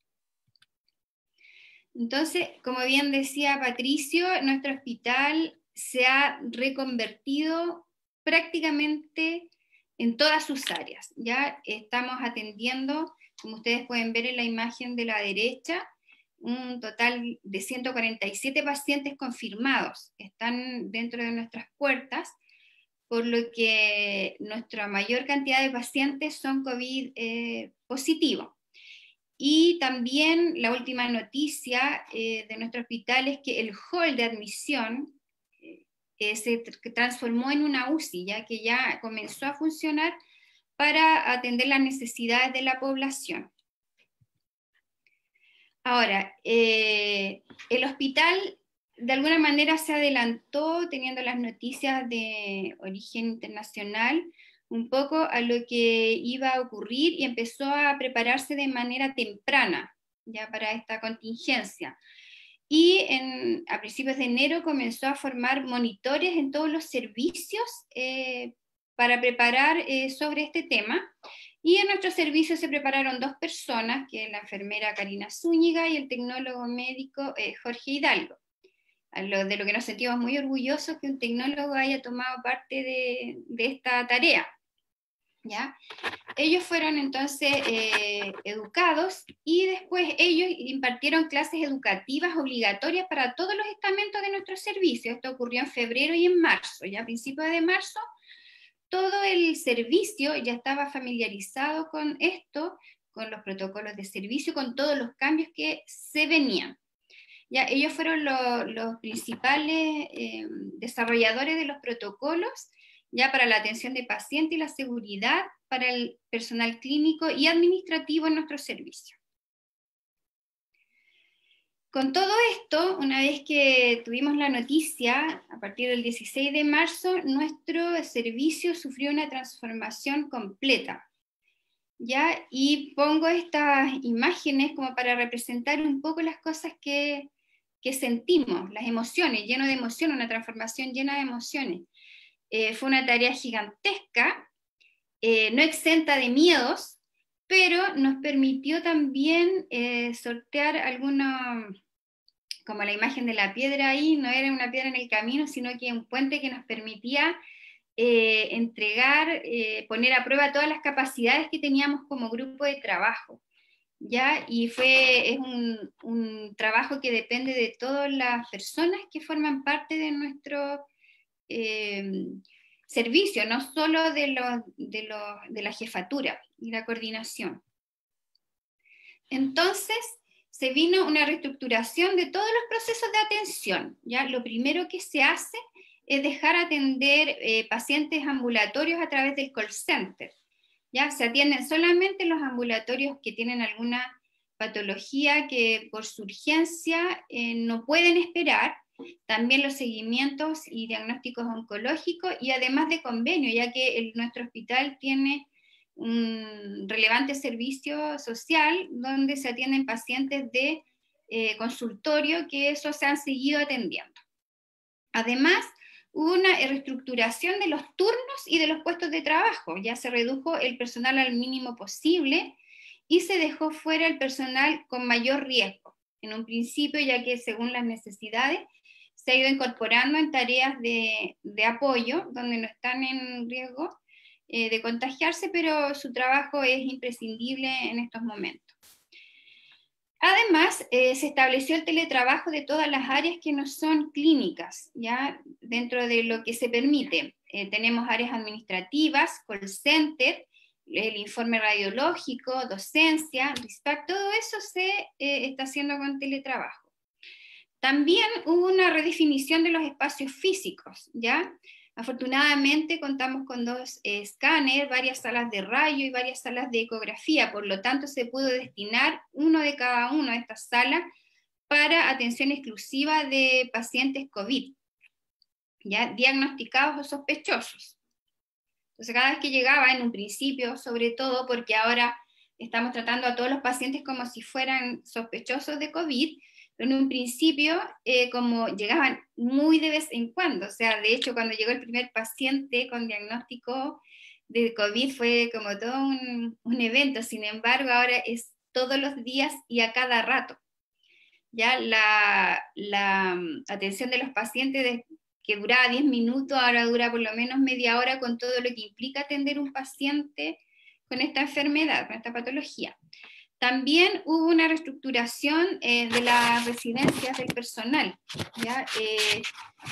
Entonces, como bien decía Patricio, nuestro hospital se ha reconvertido prácticamente en todas sus áreas. Ya estamos atendiendo, como ustedes pueden ver en la imagen de la derecha, un total de ciento cuarenta y siete pacientes confirmados que están dentro de nuestras puertas, por lo que nuestra mayor cantidad de pacientes son COVID eh, positivos. Y también la última noticia eh, de nuestro hospital es que el hall de admisión eh, se transformó en una U C I, ya que ya comenzó a funcionar para atender las necesidades de la población. Ahora, eh, el hospital de alguna manera se adelantó teniendo las noticias de origen internacional un poco a lo que iba a ocurrir y empezó a prepararse de manera temprana ya para esta contingencia. Y en, a principios de enero comenzó a formar monitores en todos los servicios eh, para preparar eh, sobre este tema. Y en nuestro servicio se prepararon dos personas, que es la enfermera Karina Zúñiga y el tecnólogo médico eh, Jorge Hidalgo. A lo, de lo que nos sentimos muy orgullosos que un tecnólogo haya tomado parte de, de esta tarea. ¿Ya? Ellos fueron entonces eh, educados y después ellos impartieron clases educativas obligatorias para todos los estamentos de nuestro servicio. Esto ocurrió en febrero y en marzo. Ya a principios de marzo todo el servicio ya estaba familiarizado con esto, con los protocolos de servicio, con todos los cambios que se venían. Ya, ellos fueron lo, los principales eh, desarrolladores de los protocolos ya para la atención de pacientes y la seguridad para el personal clínico y administrativo en nuestro servicio. Con todo esto, una vez que tuvimos la noticia, a partir del dieciséis de marzo, nuestro servicio sufrió una transformación completa. ¿Ya? Y pongo estas imágenes como para representar un poco las cosas que, que sentimos, las emociones, lleno de emoción, una transformación llena de emociones. Eh, fue una tarea gigantesca, eh, no exenta de miedos, pero nos permitió también eh, sortear algunos, como la imagen de la piedra ahí, no era una piedra en el camino, sino que un puente que nos permitía eh, entregar, eh, poner a prueba todas las capacidades que teníamos como grupo de trabajo. ¿Ya? Y fue, es un, un trabajo que depende de todas las personas que forman parte de nuestro eh, servicio, no solo de, los, de, los, de la jefatura y la coordinación. Entonces, se vino una reestructuración de todos los procesos de atención. ¿Ya? Lo primero que se hace es dejar atender eh, pacientes ambulatorios a través del call center. ¿Ya? Se atienden solamente los ambulatorios que tienen alguna patología que por su urgencia eh, no pueden esperar, también los seguimientos y diagnósticos oncológicos y además de convenio, ya que el, nuestro hospital tiene un relevante servicio social donde se atienden pacientes de eh, consultorio que eso se han seguido atendiendo. Además, hubo una reestructuración de los turnos y de los puestos de trabajo. Ya se redujo el personal al mínimo posible y se dejó fuera el personal con mayor riesgo. En un principio, ya que según las necesidades, se ha ido incorporando en tareas de, de apoyo, donde no están en riesgo eh, de contagiarse, pero su trabajo es imprescindible en estos momentos. Además, eh, se estableció el teletrabajo de todas las áreas que no son clínicas, ¿ya? Dentro de lo que se permite. Eh, tenemos áreas administrativas, call center, el informe radiológico, docencia, RISPAC, todo eso se eh, está haciendo con teletrabajo. También hubo una redefinición de los espacios físicos, ¿ya? Afortunadamente contamos con dos eh, escáneres, varias salas de rayo y varias salas de ecografía, por lo tanto se pudo destinar uno de cada una de estas salas para atención exclusiva de pacientes COVID, ya diagnosticados o sospechosos. Entonces cada vez que llegaba, en un principio sobre todo, porque ahora estamos tratando a todos los pacientes como si fueran sospechosos de COVID, en un principio, eh, como llegaban muy de vez en cuando, o sea, de hecho, cuando llegó el primer paciente con diagnóstico de COVID fue como todo un, un evento, sin embargo, ahora es todos los días y a cada rato. Ya la, la atención de los pacientes de, que duraba diez minutos, ahora dura por lo menos media hora con todo lo que implica atender un paciente con esta enfermedad, con esta patología. También hubo una reestructuración eh, de las residencias del personal, ¿ya? Eh,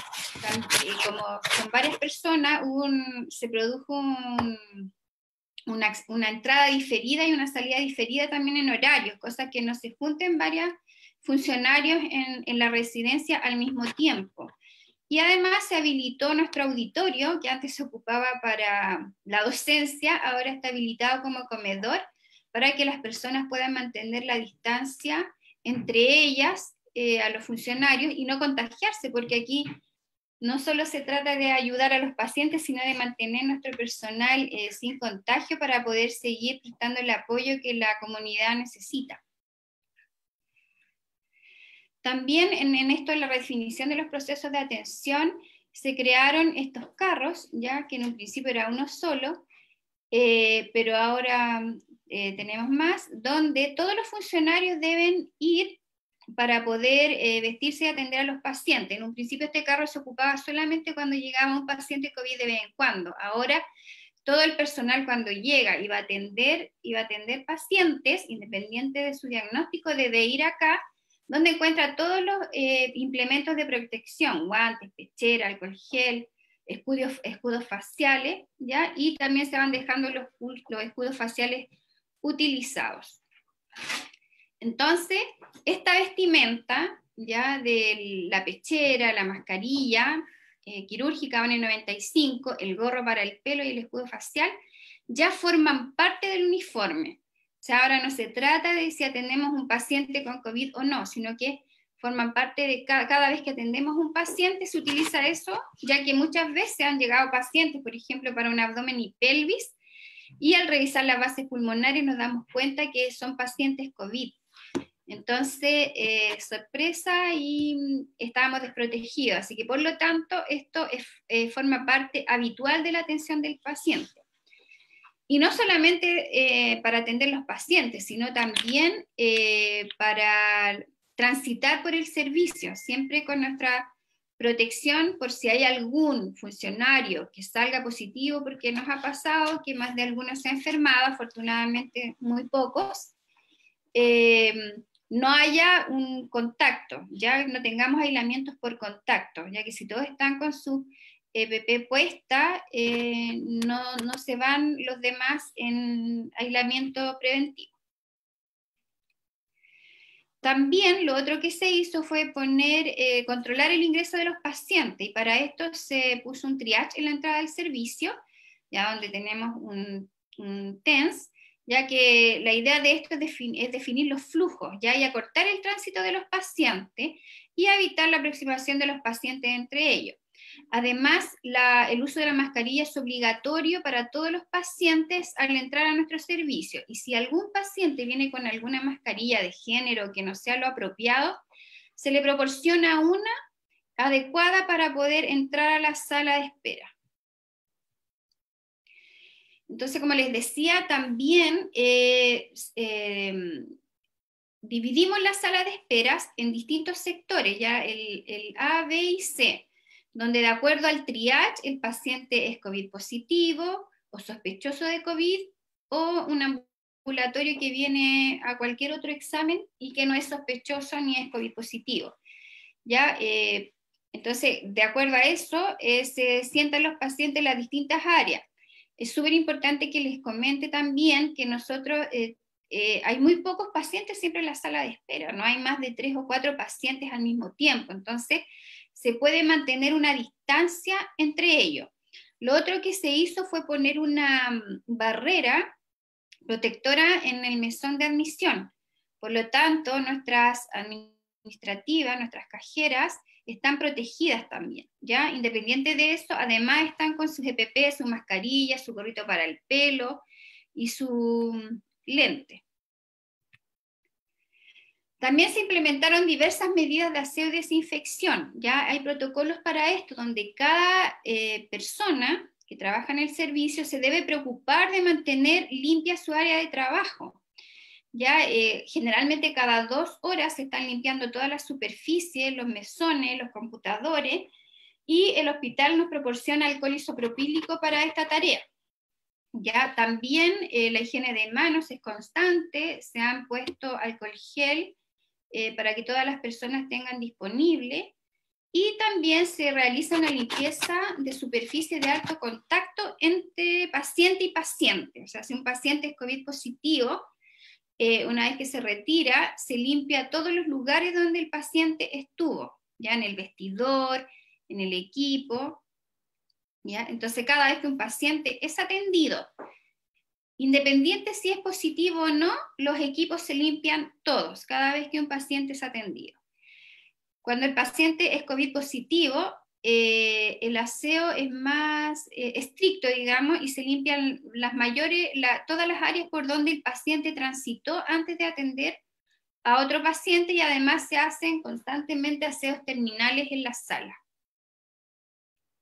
como con varias personas hubo un, se produjo un, una, una entrada diferida y una salida diferida también en horarios, cosa que no se junten varios funcionarios en, en la residencia al mismo tiempo. Y además se habilitó nuestro auditorio, que antes se ocupaba para la docencia, ahora está habilitado como comedor, para que las personas puedan mantener la distancia entre ellas, eh, a los funcionarios, y no contagiarse, porque aquí no solo se trata de ayudar a los pacientes, sino de mantener nuestro personal eh, sin contagio para poder seguir prestando el apoyo que la comunidad necesita. También en, en esto de la redefinición de los procesos de atención, se crearon estos carros, ya que en un principio era uno solo, eh, pero ahora eh, tenemos más, donde todos los funcionarios deben ir para poder eh, vestirse y atender a los pacientes. En un principio este carro se ocupaba solamente cuando llegaba un paciente COVID de vez en cuando. Ahora todo el personal cuando llega y va a atender, y va a atender pacientes, independiente de su diagnóstico, debe ir acá, donde encuentra todos los eh, implementos de protección, guantes, pechera, alcohol gel, escudos, escudos faciales, ¿ya? Y también se van dejando los, los escudos faciales utilizados. Entonces, esta vestimenta, ya de la pechera, la mascarilla eh, quirúrgica van en noventa y cinco, el gorro para el pelo y el escudo facial, ya forman parte del uniforme. O sea, ahora no se trata de si atendemos un paciente con COVID o no, sino que forman parte de cada, cada vez que atendemos un paciente se utiliza eso, ya que muchas veces han llegado pacientes, por ejemplo, para un abdomen y pelvis, y al revisar las bases pulmonares nos damos cuenta que son pacientes COVID. Entonces, eh, sorpresa, y estábamos desprotegidos. Así que, por lo tanto, esto es, eh, forma parte habitual de la atención del paciente. Y no solamente eh, para atender los pacientes, sino también eh, para transitar por el servicio, siempre con nuestra protección por si hay algún funcionario que salga positivo, porque nos ha pasado que más de algunos se han enfermado, afortunadamente muy pocos, eh, no haya un contacto, ya no tengamos aislamientos por contacto, ya que si todos están con su E P P puesta, eh, no, no se van los demás en aislamiento preventivo. También lo otro que se hizo fue poner, eh, controlar el ingreso de los pacientes, y para esto se puso un triage en la entrada del servicio, ya donde tenemos un, un T E N S, ya que la idea de esto es, defin es definir los flujos, ya, y acortar el tránsito de los pacientes y evitar la aproximación de los pacientes entre ellos. Además, la, el uso de la mascarilla es obligatorio para todos los pacientes al entrar a nuestro servicio, y si algún paciente viene con alguna mascarilla de género que no sea lo apropiado, se le proporciona una adecuada para poder entrar a la sala de espera. Entonces, como les decía, también eh, eh, dividimos la sala de esperas en distintos sectores, ya el, el A, B y C, donde de acuerdo al triage el paciente es COVID positivo o sospechoso de COVID, o un ambulatorio que viene a cualquier otro examen y que no es sospechoso ni es COVID positivo. ¿Ya? Eh, entonces, de acuerdo a eso, eh, se sientan los pacientes en las distintas áreas. Es súper importante que les comente también que nosotros, eh, eh, hay muy pocos pacientes siempre en la sala de espera, no hay más de tres o cuatro pacientes al mismo tiempo, entonces se puede mantener una distancia entre ellos. Lo otro que se hizo fue poner una um, barrera protectora en el mesón de admisión, por lo tanto nuestras administrativas, nuestras cajeras, están protegidas también, ¿ya? Independiente de eso, además están con sus E P P, su mascarilla, su gorrito para el pelo y su lente. También se implementaron diversas medidas de aseo y desinfección, ¿ya? Hay protocolos para esto, donde cada eh, persona que trabaja en el servicio se debe preocupar de mantener limpia su área de trabajo. Ya eh, generalmente cada dos horas se están limpiando todas las superficies, los mesones, los computadores, y el hospital nos proporciona alcohol isopropílico para esta tarea. Ya también eh, la higiene de manos es constante, se han puesto alcohol gel eh, para que todas las personas tengan disponible, y también se realiza una limpieza de superficie de alto contacto entre paciente y paciente. O sea, si un paciente es COVID positivo, Eh, una vez que se retira, se limpia todos los lugares donde el paciente estuvo, ya en el vestidor, en el equipo, ¿ya? Entonces cada vez que un paciente es atendido, independiente si es positivo o no, los equipos se limpian todos, cada vez que un paciente es atendido. Cuando el paciente es COVID positivo, Eh, el aseo es más eh, estricto, digamos, y se limpian las mayores, la, todas las áreas por donde el paciente transitó antes de atender a otro paciente, y además se hacen constantemente aseos terminales en la sala.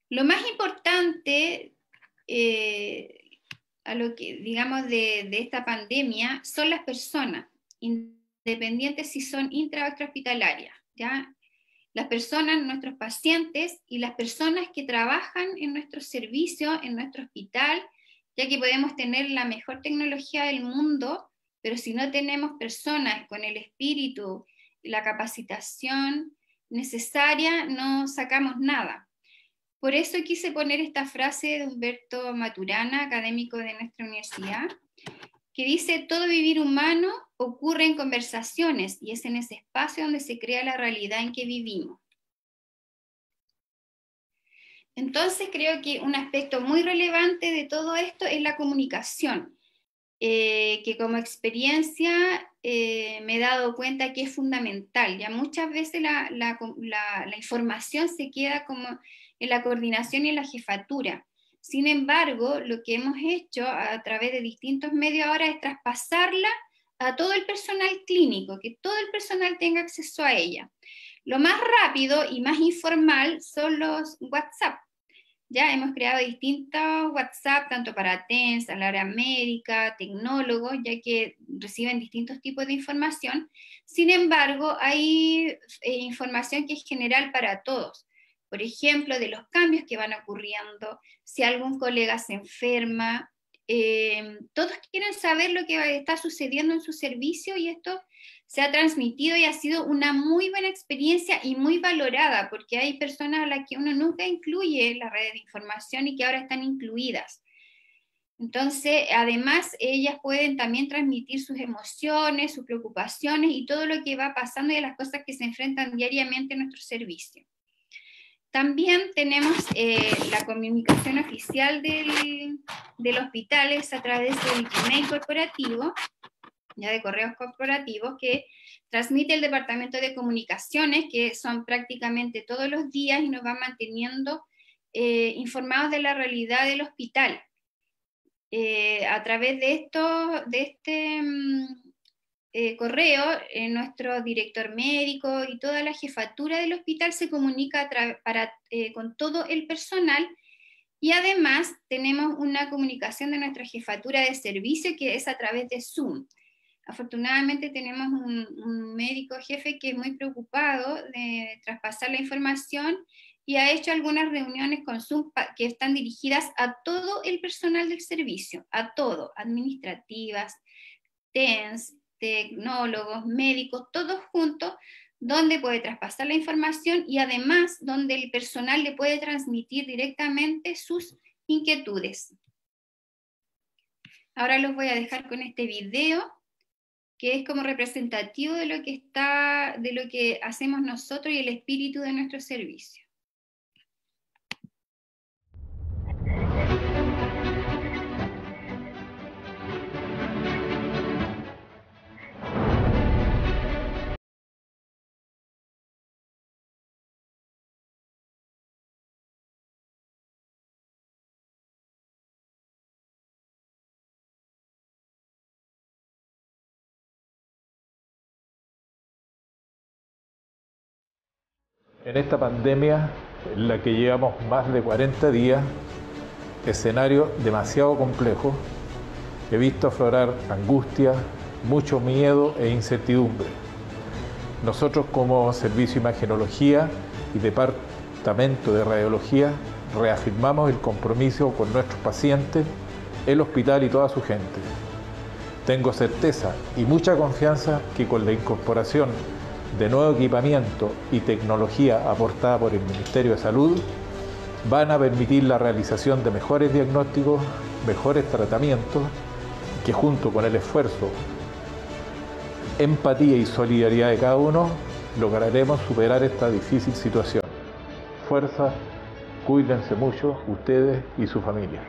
Lo más importante eh, a lo que, digamos, de, de esta pandemia son las personas, independientes si son intra o extrahospitalarias, ¿ya? Las personas, nuestros pacientes y las personas que trabajan en nuestro servicio, en nuestro hospital, ya que podemos tener la mejor tecnología del mundo, pero si no tenemos personas con el espíritu, la capacitación necesaria, no sacamos nada. Por eso quise poner esta frase de Humberto Maturana, académico de nuestra universidad, que dice: todo vivir humano ocurre en conversaciones y es en ese espacio donde se crea la realidad en que vivimos. Entonces creo que un aspecto muy relevante de todo esto es la comunicación, eh, que como experiencia eh, me he dado cuenta que es fundamental. Ya muchas veces la, la, la, la información se queda como en la coordinación y en la jefatura. Sin embargo, lo que hemos hecho a través de distintos medios ahora es traspasarla a todo el personal clínico, que todo el personal tenga acceso a ella. Lo más rápido y más informal son los WhatsApp. Ya hemos creado distintos WhatsApp, tanto para T E N S, a la área médica, tecnólogos, ya que reciben distintos tipos de información. Sin embargo, hay eh, información que es general para todos. Por ejemplo, de los cambios que van ocurriendo, si algún colega se enferma, eh, todos quieren saber lo que está sucediendo en su servicio, y esto se ha transmitido y ha sido una muy buena experiencia y muy valorada, porque hay personas a las que uno nunca incluye en las redes de información y que ahora están incluidas. Entonces, además, ellas pueden también transmitir sus emociones, sus preocupaciones y todo lo que va pasando y las cosas que se enfrentan diariamente en nuestro servicio. También tenemos eh, la comunicación oficial del, del hospital, es a través del Gmail corporativo, ya de correos corporativos, que transmite el Departamento de Comunicaciones, que son prácticamente todos los días y nos van manteniendo eh, informados de la realidad del hospital. Eh, a través de, esto, de este eh, correo, eh, nuestro director médico y toda la jefatura del hospital se comunica para, eh, con todo el personal, y además tenemos una comunicación de nuestra jefatura de servicio que es a través de Zoom. Afortunadamente tenemos un, un médico jefe que es muy preocupado de traspasar la información y ha hecho algunas reuniones con Zoom que están dirigidas a todo el personal del servicio, a todo, administrativas, T E N S, tecnólogos, médicos, todos juntos, donde puede traspasar la información y además donde el personal le puede transmitir directamente sus inquietudes. Ahora los voy a dejar con este video, que es como representativo de lo que está, de lo que hacemos nosotros y el espíritu de nuestro servicio. En esta pandemia, en la que llevamos más de cuarenta días, escenario demasiado complejo, he visto aflorar angustia, mucho miedo e incertidumbre. Nosotros, como Servicio de Imagenología y Departamento de Radiología, reafirmamos el compromiso con nuestros pacientes, el hospital y toda su gente. Tengo certeza y mucha confianza que con la incorporación de nuevo equipamiento y tecnología aportada por el Ministerio de Salud, van a permitir la realización de mejores diagnósticos, mejores tratamientos, que junto con el esfuerzo, empatía y solidaridad de cada uno, lograremos superar esta difícil situación. Fuerza, cuídense mucho ustedes y su familia.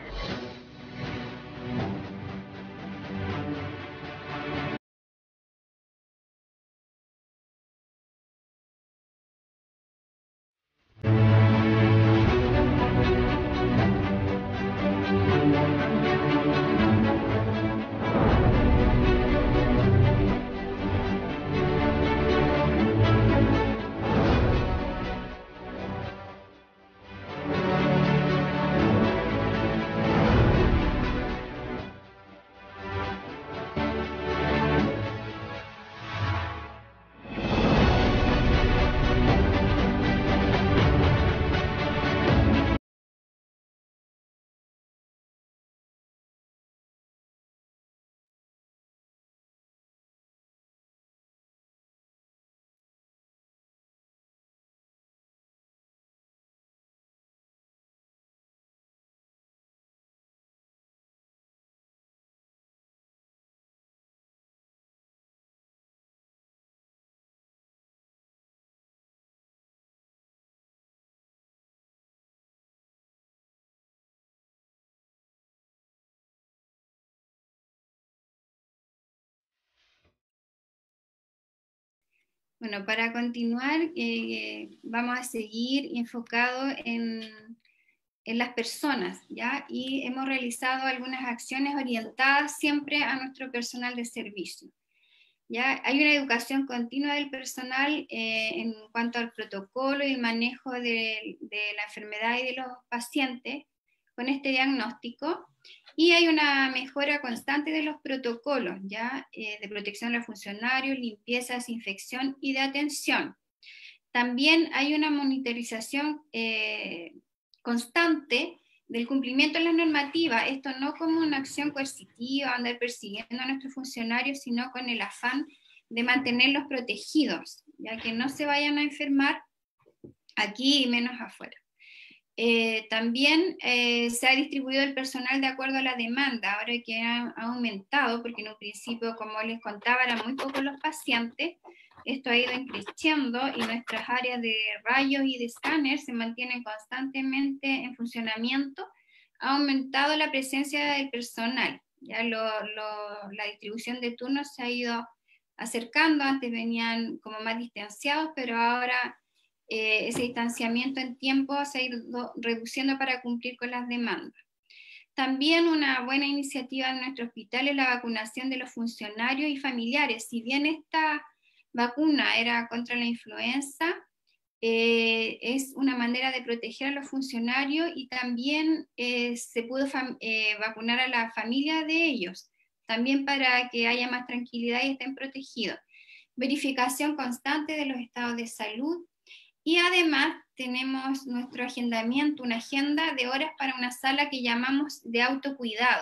Bueno, para continuar, eh, vamos a seguir enfocados en, en las personas, ¿ya? Y hemos realizado algunas acciones orientadas siempre a nuestro personal de servicio. ¿Ya? Hay una educación continua del personal eh, en cuanto al protocolo y el manejo de, de la enfermedad y de los pacientes con este diagnóstico, y hay una mejora constante de los protocolos, ¿ya? Eh, de protección de los funcionarios, limpieza, desinfección y de atención. También hay una monitorización eh, constante del cumplimiento de las normativas, esto no como una acción coercitiva, andar persiguiendo a nuestros funcionarios, sino con el afán de mantenerlos protegidos, ya que no se vayan a enfermar aquí y menos afuera. Eh, también eh, se ha distribuido el personal de acuerdo a la demanda, ahora que ha, ha aumentado, porque en un principio, como les contaba, eran muy pocos los pacientes. Esto ha ido creciendo y nuestras áreas de rayos y de escáner se mantienen constantemente en funcionamiento. Ha aumentado la presencia del personal, ya lo, lo, la distribución de turnos se ha ido acercando, antes venían como más distanciados, pero ahora eh, ese distanciamiento en tiempo se ha ido reduciendo para cumplir con las demandas. También una buena iniciativa en nuestro hospital es la vacunación de los funcionarios y familiares. Si bien esta vacuna era contra la influenza, eh, es una manera de proteger a los funcionarios y también eh, se pudo eh, vacunar a la familia de ellos, también para que haya más tranquilidad y estén protegidos. Verificación constante de los estados de salud y además tenemos nuestro agendamiento, una agenda de horas para una sala que llamamos de autocuidado.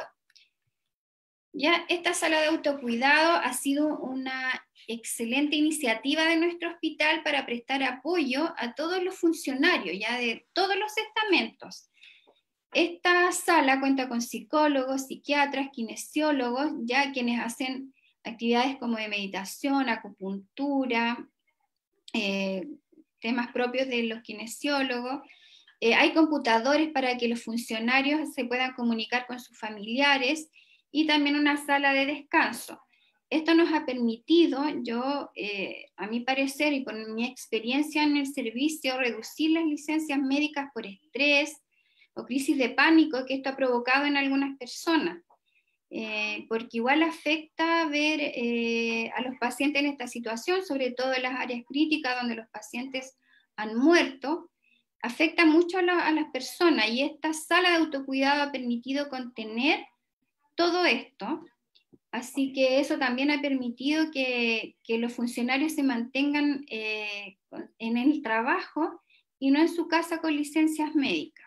Ya, esta sala de autocuidado ha sido una excelente iniciativa de nuestro hospital para prestar apoyo a todos los funcionarios, ya de todos los estamentos. Esta sala cuenta con psicólogos, psiquiatras, kinesiólogos, ya quienes hacen actividades como de meditación, acupuntura, eh, temas propios de los kinesiólogos. Eh, hay computadores para que los funcionarios se puedan comunicar con sus familiares y también una sala de descanso. Esto nos ha permitido, yo, eh, a mi parecer y por mi experiencia en el servicio, reducir las licencias médicas por estrés o crisis de pánico que esto ha provocado en algunas personas, eh, porque igual afecta ver eh, a los pacientes en esta situación, sobre todo en las áreas críticas donde los pacientes han muerto, afecta mucho a, la, a las personas, y esta sala de autocuidado ha permitido contener todo esto. Así que eso también ha permitido que, que los funcionarios se mantengan eh, en el trabajo y no en su casa con licencias médicas.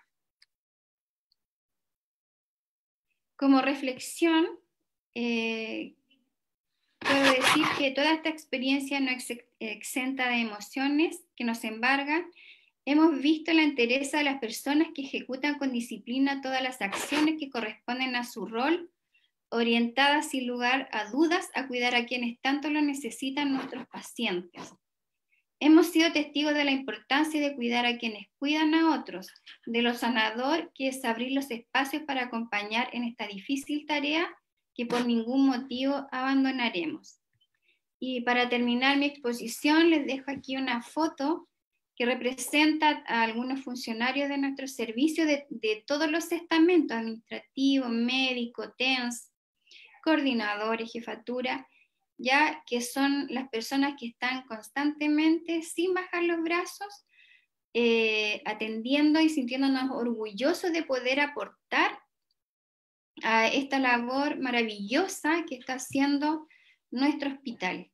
Como reflexión, eh, puedo decir que toda esta experiencia no es exenta de emociones que nos embargan. Hemos visto la entereza de las personas que ejecutan con disciplina todas las acciones que corresponden a su rol, orientadas sin lugar a dudas a cuidar a quienes tanto lo necesitan, nuestros pacientes. Hemos sido testigos de la importancia de cuidar a quienes cuidan a otros, de lo sanador que es abrir los espacios para acompañar en esta difícil tarea que por ningún motivo abandonaremos. Y para terminar mi exposición, les dejo aquí una foto que representa a algunos funcionarios de nuestro servicio de, de todos los estamentos, administrativo, médico, T E N S, coordinadores, jefatura, ya que son las personas que están constantemente, sin bajar los brazos, eh, atendiendo y sintiéndonos orgullosos de poder aportar a esta labor maravillosa que está haciendo nuestro hospital.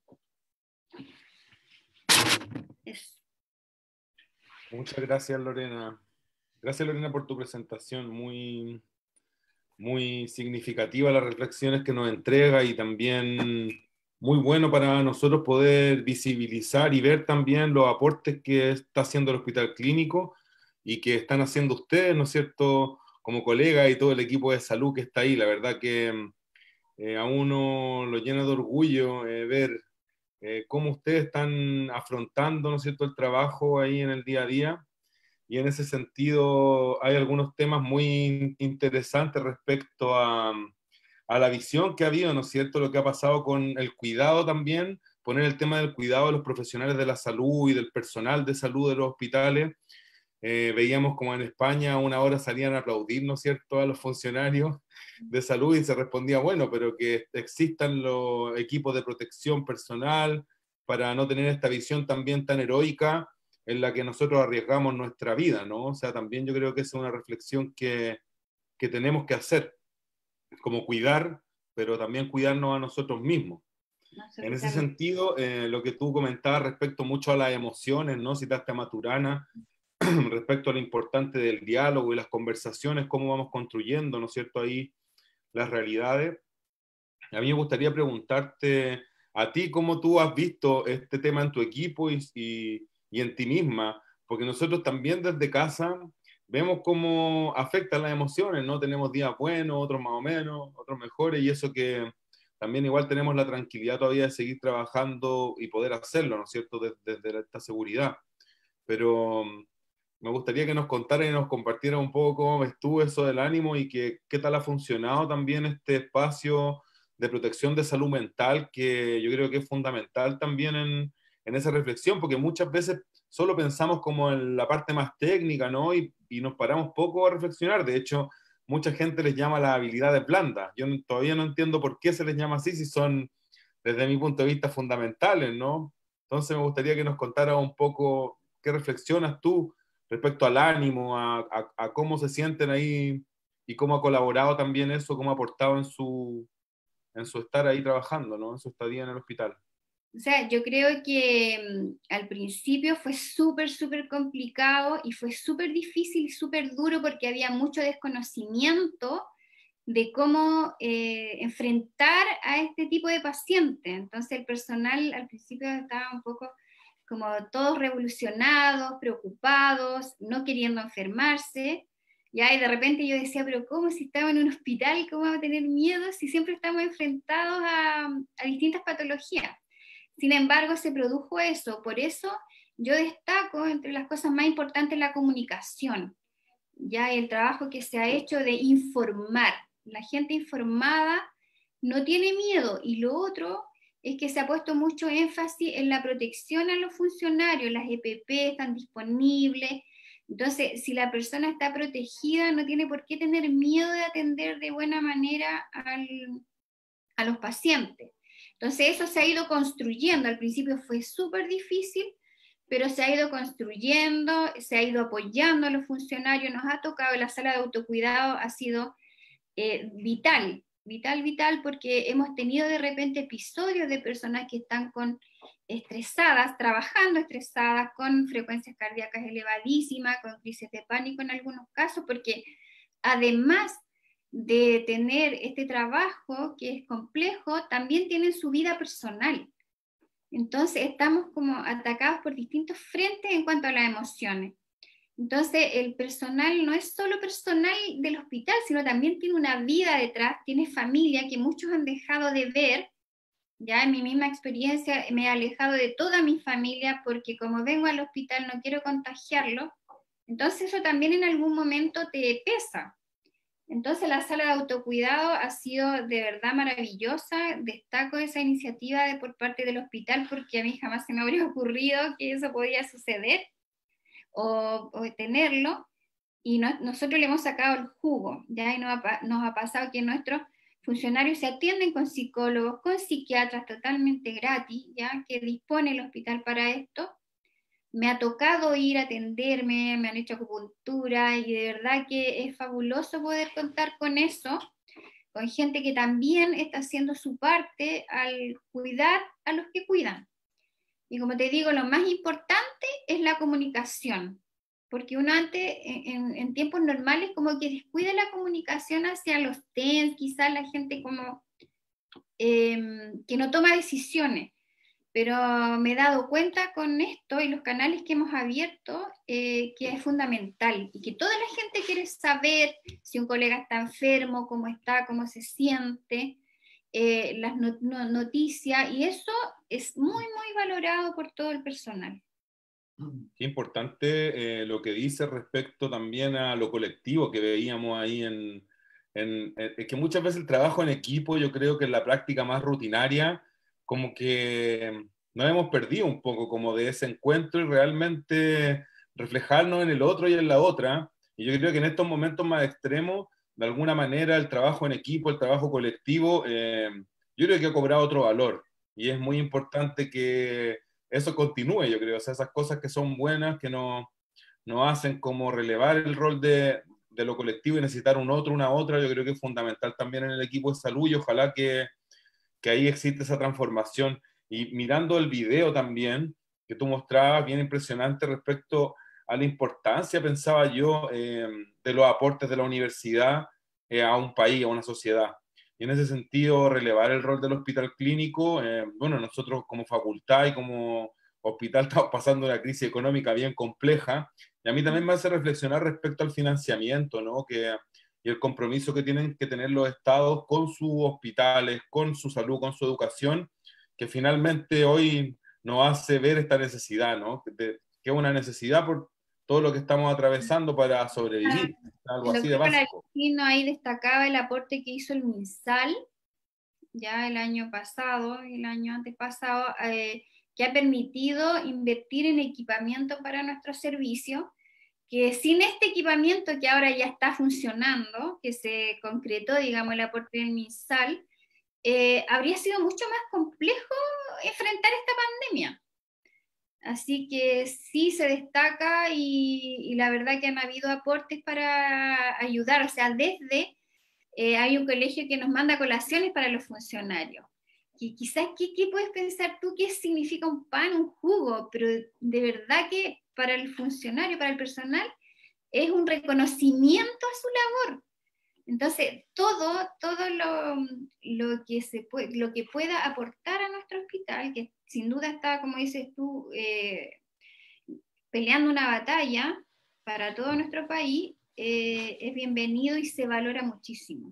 Eso. Muchas gracias, Lorena. Gracias, Lorena, por tu presentación, muy, muy significativa las reflexiones que nos entrega y también muy bueno para nosotros poder visibilizar y ver también los aportes que está haciendo el Hospital Clínico y que están haciendo ustedes, ¿no es cierto?, como colegas y todo el equipo de salud que está ahí. La verdad que eh, a uno lo llena de orgullo eh, ver eh, cómo ustedes están afrontando, ¿no es cierto?, el trabajo ahí en el día a día. Y en ese sentido hay algunos temas muy interesantes respecto a, a la visión que ha habido, ¿no es cierto?, lo que ha pasado con el cuidado también, poner el tema del cuidado de los profesionales de la salud y del personal de salud de los hospitales. Eh, veíamos como en España una hora salían a aplaudir, ¿no es cierto?, a los funcionarios de salud y se respondía, bueno, pero que existan los equipos de protección personal para no tener esta visión también tan heroica en la que nosotros arriesgamos nuestra vida, ¿no? O sea, también yo creo que esa es una reflexión que, que tenemos que hacer, como cuidar, pero también cuidarnos a nosotros mismos. En ese sentido, eh, lo que tú comentabas respecto mucho a las emociones, ¿no? Citaste a Maturana, respecto a lo importante del diálogo y las conversaciones, cómo vamos construyendo, ¿no es cierto?, ahí las realidades. A mí me gustaría preguntarte a ti cómo tú has visto este tema en tu equipo y, y, y en ti misma, porque nosotros también desde casa vemos cómo afectan las emociones, ¿no? Tenemos días buenos, otros más o menos, otros mejores, y eso que también igual tenemos la tranquilidad todavía de seguir trabajando y poder hacerlo, ¿no es cierto?, desde, desde esta seguridad. Pero me gustaría que nos contaras y nos compartieras un poco cómo ves tú eso del ánimo y que, qué tal ha funcionado también este espacio de protección de salud mental, que yo creo que es fundamental también en, en esa reflexión, porque muchas veces solo pensamos como en la parte más técnica, ¿no? Y, y nos paramos poco a reflexionar. De hecho, mucha gente les llama las habilidades blandas. Yo todavía no entiendo por qué se les llama así, si son, desde mi punto de vista, fundamentales, ¿no? Entonces me gustaría que nos contaras un poco qué reflexionas tú respecto al ánimo, a, a, a cómo se sienten ahí y cómo ha colaborado también eso, cómo ha aportado en su, en su estar ahí trabajando, ¿no? En su estadía en el hospital. O sea, yo creo que um, al principio fue súper, súper complicado y fue súper difícil y súper duro porque había mucho desconocimiento de cómo eh, enfrentar a este tipo de pacientes. Entonces el personal al principio estaba un poco como todos revolucionados, preocupados, no queriendo enfermarse, ¿ya? Y de repente yo decía, pero ¿cómo si estamos en un hospital, cómo vamos a tener miedo si siempre estamos enfrentados a, a distintas patologías? Sin embargo, se produjo eso, por eso yo destaco entre las cosas más importantes la comunicación, ya el trabajo que se ha hecho de informar. La gente informada no tiene miedo, y lo otro es que se ha puesto mucho énfasis en la protección a los funcionarios, las E P P están disponibles, entonces si la persona está protegida no tiene por qué tener miedo de atender de buena manera al, a los pacientes. Entonces eso se ha ido construyendo, al principio fue súper difícil, pero se ha ido construyendo, se ha ido apoyando a los funcionarios, nos ha tocado, la sala de autocuidado ha sido eh, vital, vital, vital, porque hemos tenido de repente episodios de personas que están con estresadas, trabajando estresadas, con frecuencias cardíacas elevadísimas, con crisis de pánico en algunos casos, porque además de tener este trabajo que es complejo, también tienen su vida personal. Entonces estamos como atacados por distintos frentes en cuanto a las emociones. Entonces el personal no es solo personal del hospital, sino también tiene una vida detrás, tiene familia que muchos han dejado de ver. Ya en mi misma experiencia me he alejado de toda mi familia porque como vengo al hospital no quiero contagiarlo. Entonces eso también en algún momento te pesa. Entonces la sala de autocuidado ha sido de verdad maravillosa, destaco esa iniciativa de, por parte del hospital porque a mí jamás se me habría ocurrido que eso podía suceder o, o tenerlo, y no, nosotros le hemos sacado el jugo, ya y nos ha, nos ha pasado que nuestros funcionarios se atienden con psicólogos, con psiquiatras totalmente gratis, ya que dispone el hospital para esto. Me ha tocado ir a atenderme, me han hecho acupuntura y de verdad que es fabuloso poder contar con eso, con gente que también está haciendo su parte al cuidar a los que cuidan. Y como te digo, lo más importante es la comunicación, porque uno antes, en, en tiempos normales, como que descuida la comunicación hacia los T E N S, quizás la gente como eh, que no toma decisiones. Pero me he dado cuenta con esto y los canales que hemos abierto eh, que es fundamental y que toda la gente quiere saber si un colega está enfermo, cómo está, cómo se siente, eh, las no, no, noticias, y eso es muy, muy valorado por todo el personal. Qué importante eh, lo que dice respecto también a lo colectivo que veíamos ahí en, en, en que muchas veces el trabajo en equipo yo creo que en la práctica más rutinaria como que nos hemos perdido un poco como de ese encuentro y realmente reflejarnos en el otro y en la otra. Y yo creo que en estos momentos más extremos, de alguna manera, el trabajo en equipo, el trabajo colectivo, eh, yo creo que ha cobrado otro valor. Y es muy importante que eso continúe, yo creo. O sea, esas cosas que son buenas, que nos no hacen como relevar el rol de, de lo colectivo y necesitar un otro, una otra, yo creo que es fundamental también en el equipo de salud y ojalá que, que ahí existe esa transformación. Y mirando el video también, que tú mostrabas, bien impresionante respecto a la importancia, pensaba yo, eh, de los aportes de la universidad eh, a un país, a una sociedad. Y en ese sentido, relevar el rol del hospital clínico, eh, bueno, nosotros como facultad y como hospital estamos pasando una crisis económica bien compleja, y a mí también me hace reflexionar respecto al financiamiento, ¿no? Que, y el compromiso que tienen que tener los estados con sus hospitales, con su salud, con su educación, que finalmente hoy nos hace ver esta necesidad, ¿no? De, que es una necesidad por todo lo que estamos atravesando para sobrevivir, algo El así de doctor básico. Palavecino ahí destacaba el aporte que hizo el MinSal ya el año pasado, el año antepasado, eh, que ha permitido invertir en equipamiento para nuestro servicio, que sin este equipamiento que ahora ya está funcionando, que se concretó, digamos, el aporte del MinSal, eh, habría sido mucho más complejo enfrentar esta pandemia. Así que sí se destaca y, y la verdad que han habido aportes para ayudar, o sea, desde, eh, hay un colegio que nos manda colaciones para los funcionarios. Y quizás, ¿qué, ¿qué puedes pensar tú qué significa un pan, un jugo? Pero de verdad que para el funcionario, para el personal, es un reconocimiento a su labor. Entonces, todo, todo lo, lo, que se puede, lo que pueda aportar a nuestro hospital, que sin duda está, como dices tú, eh, peleando una batalla para todo nuestro país, eh, es bienvenido y se valora muchísimo.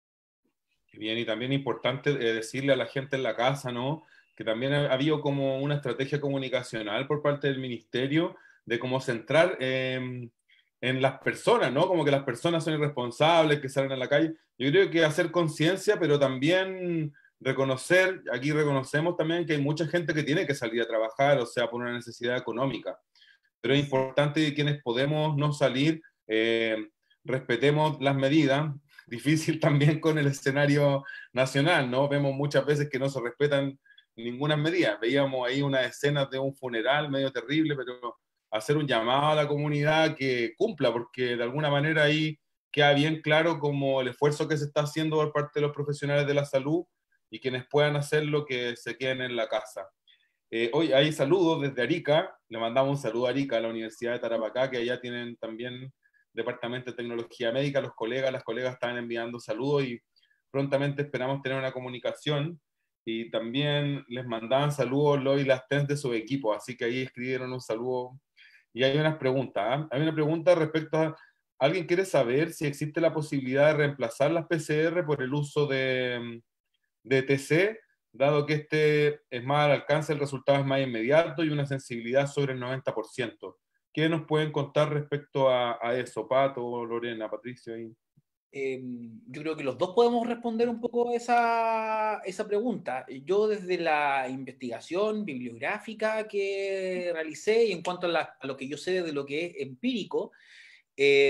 Bien, y también importante eh, decirle a la gente en la casa, ¿no? Que también ha, ha habido como una estrategia comunicacional por parte del ministerio de cómo centrar eh, en las personas, ¿no? Como que las personas son irresponsables, que salen a la calle. Yo creo que hacer conciencia, pero también reconocer, aquí reconocemos también que hay mucha gente que tiene que salir a trabajar, o sea, por una necesidad económica. Pero es importante que quienes podemos no salir, eh, respetemos las medidas. Difícil también con el escenario nacional, ¿no? Vemos muchas veces que no se respetan ninguna medida. Veíamos ahí unas escenas de un funeral medio terrible, pero hacer un llamado a la comunidad que cumpla, porque de alguna manera ahí queda bien claro como el esfuerzo que se está haciendo por parte de los profesionales de la salud y quienes puedan hacerlo que se queden en la casa. Eh, hoy hay saludos desde Arica, le mandamos un saludo a Arica, a la Universidad de Tarapacá, que allá tienen también Departamento de Tecnología Médica, los colegas, las colegas están enviando saludos y prontamente esperamos tener una comunicación y también les mandaban saludos los y las T E N S de su equipo, así que ahí escribieron un saludo y hay unas preguntas. ¿eh? Hay una pregunta respecto a, ¿alguien quiere saber si existe la posibilidad de reemplazar las P C R por el uso de, de T C? Dado que este es más al alcance, el resultado es más inmediato y una sensibilidad sobre el noventa por ciento. ¿Qué nos pueden contar respecto a, a eso, Pato, Lorena, Patricio? Ahí? Eh, yo creo que los dos podemos responder un poco esa, esa pregunta. Yo desde la investigación bibliográfica que realicé y en cuanto a, la, a lo que yo sé de lo que es empírico, eh,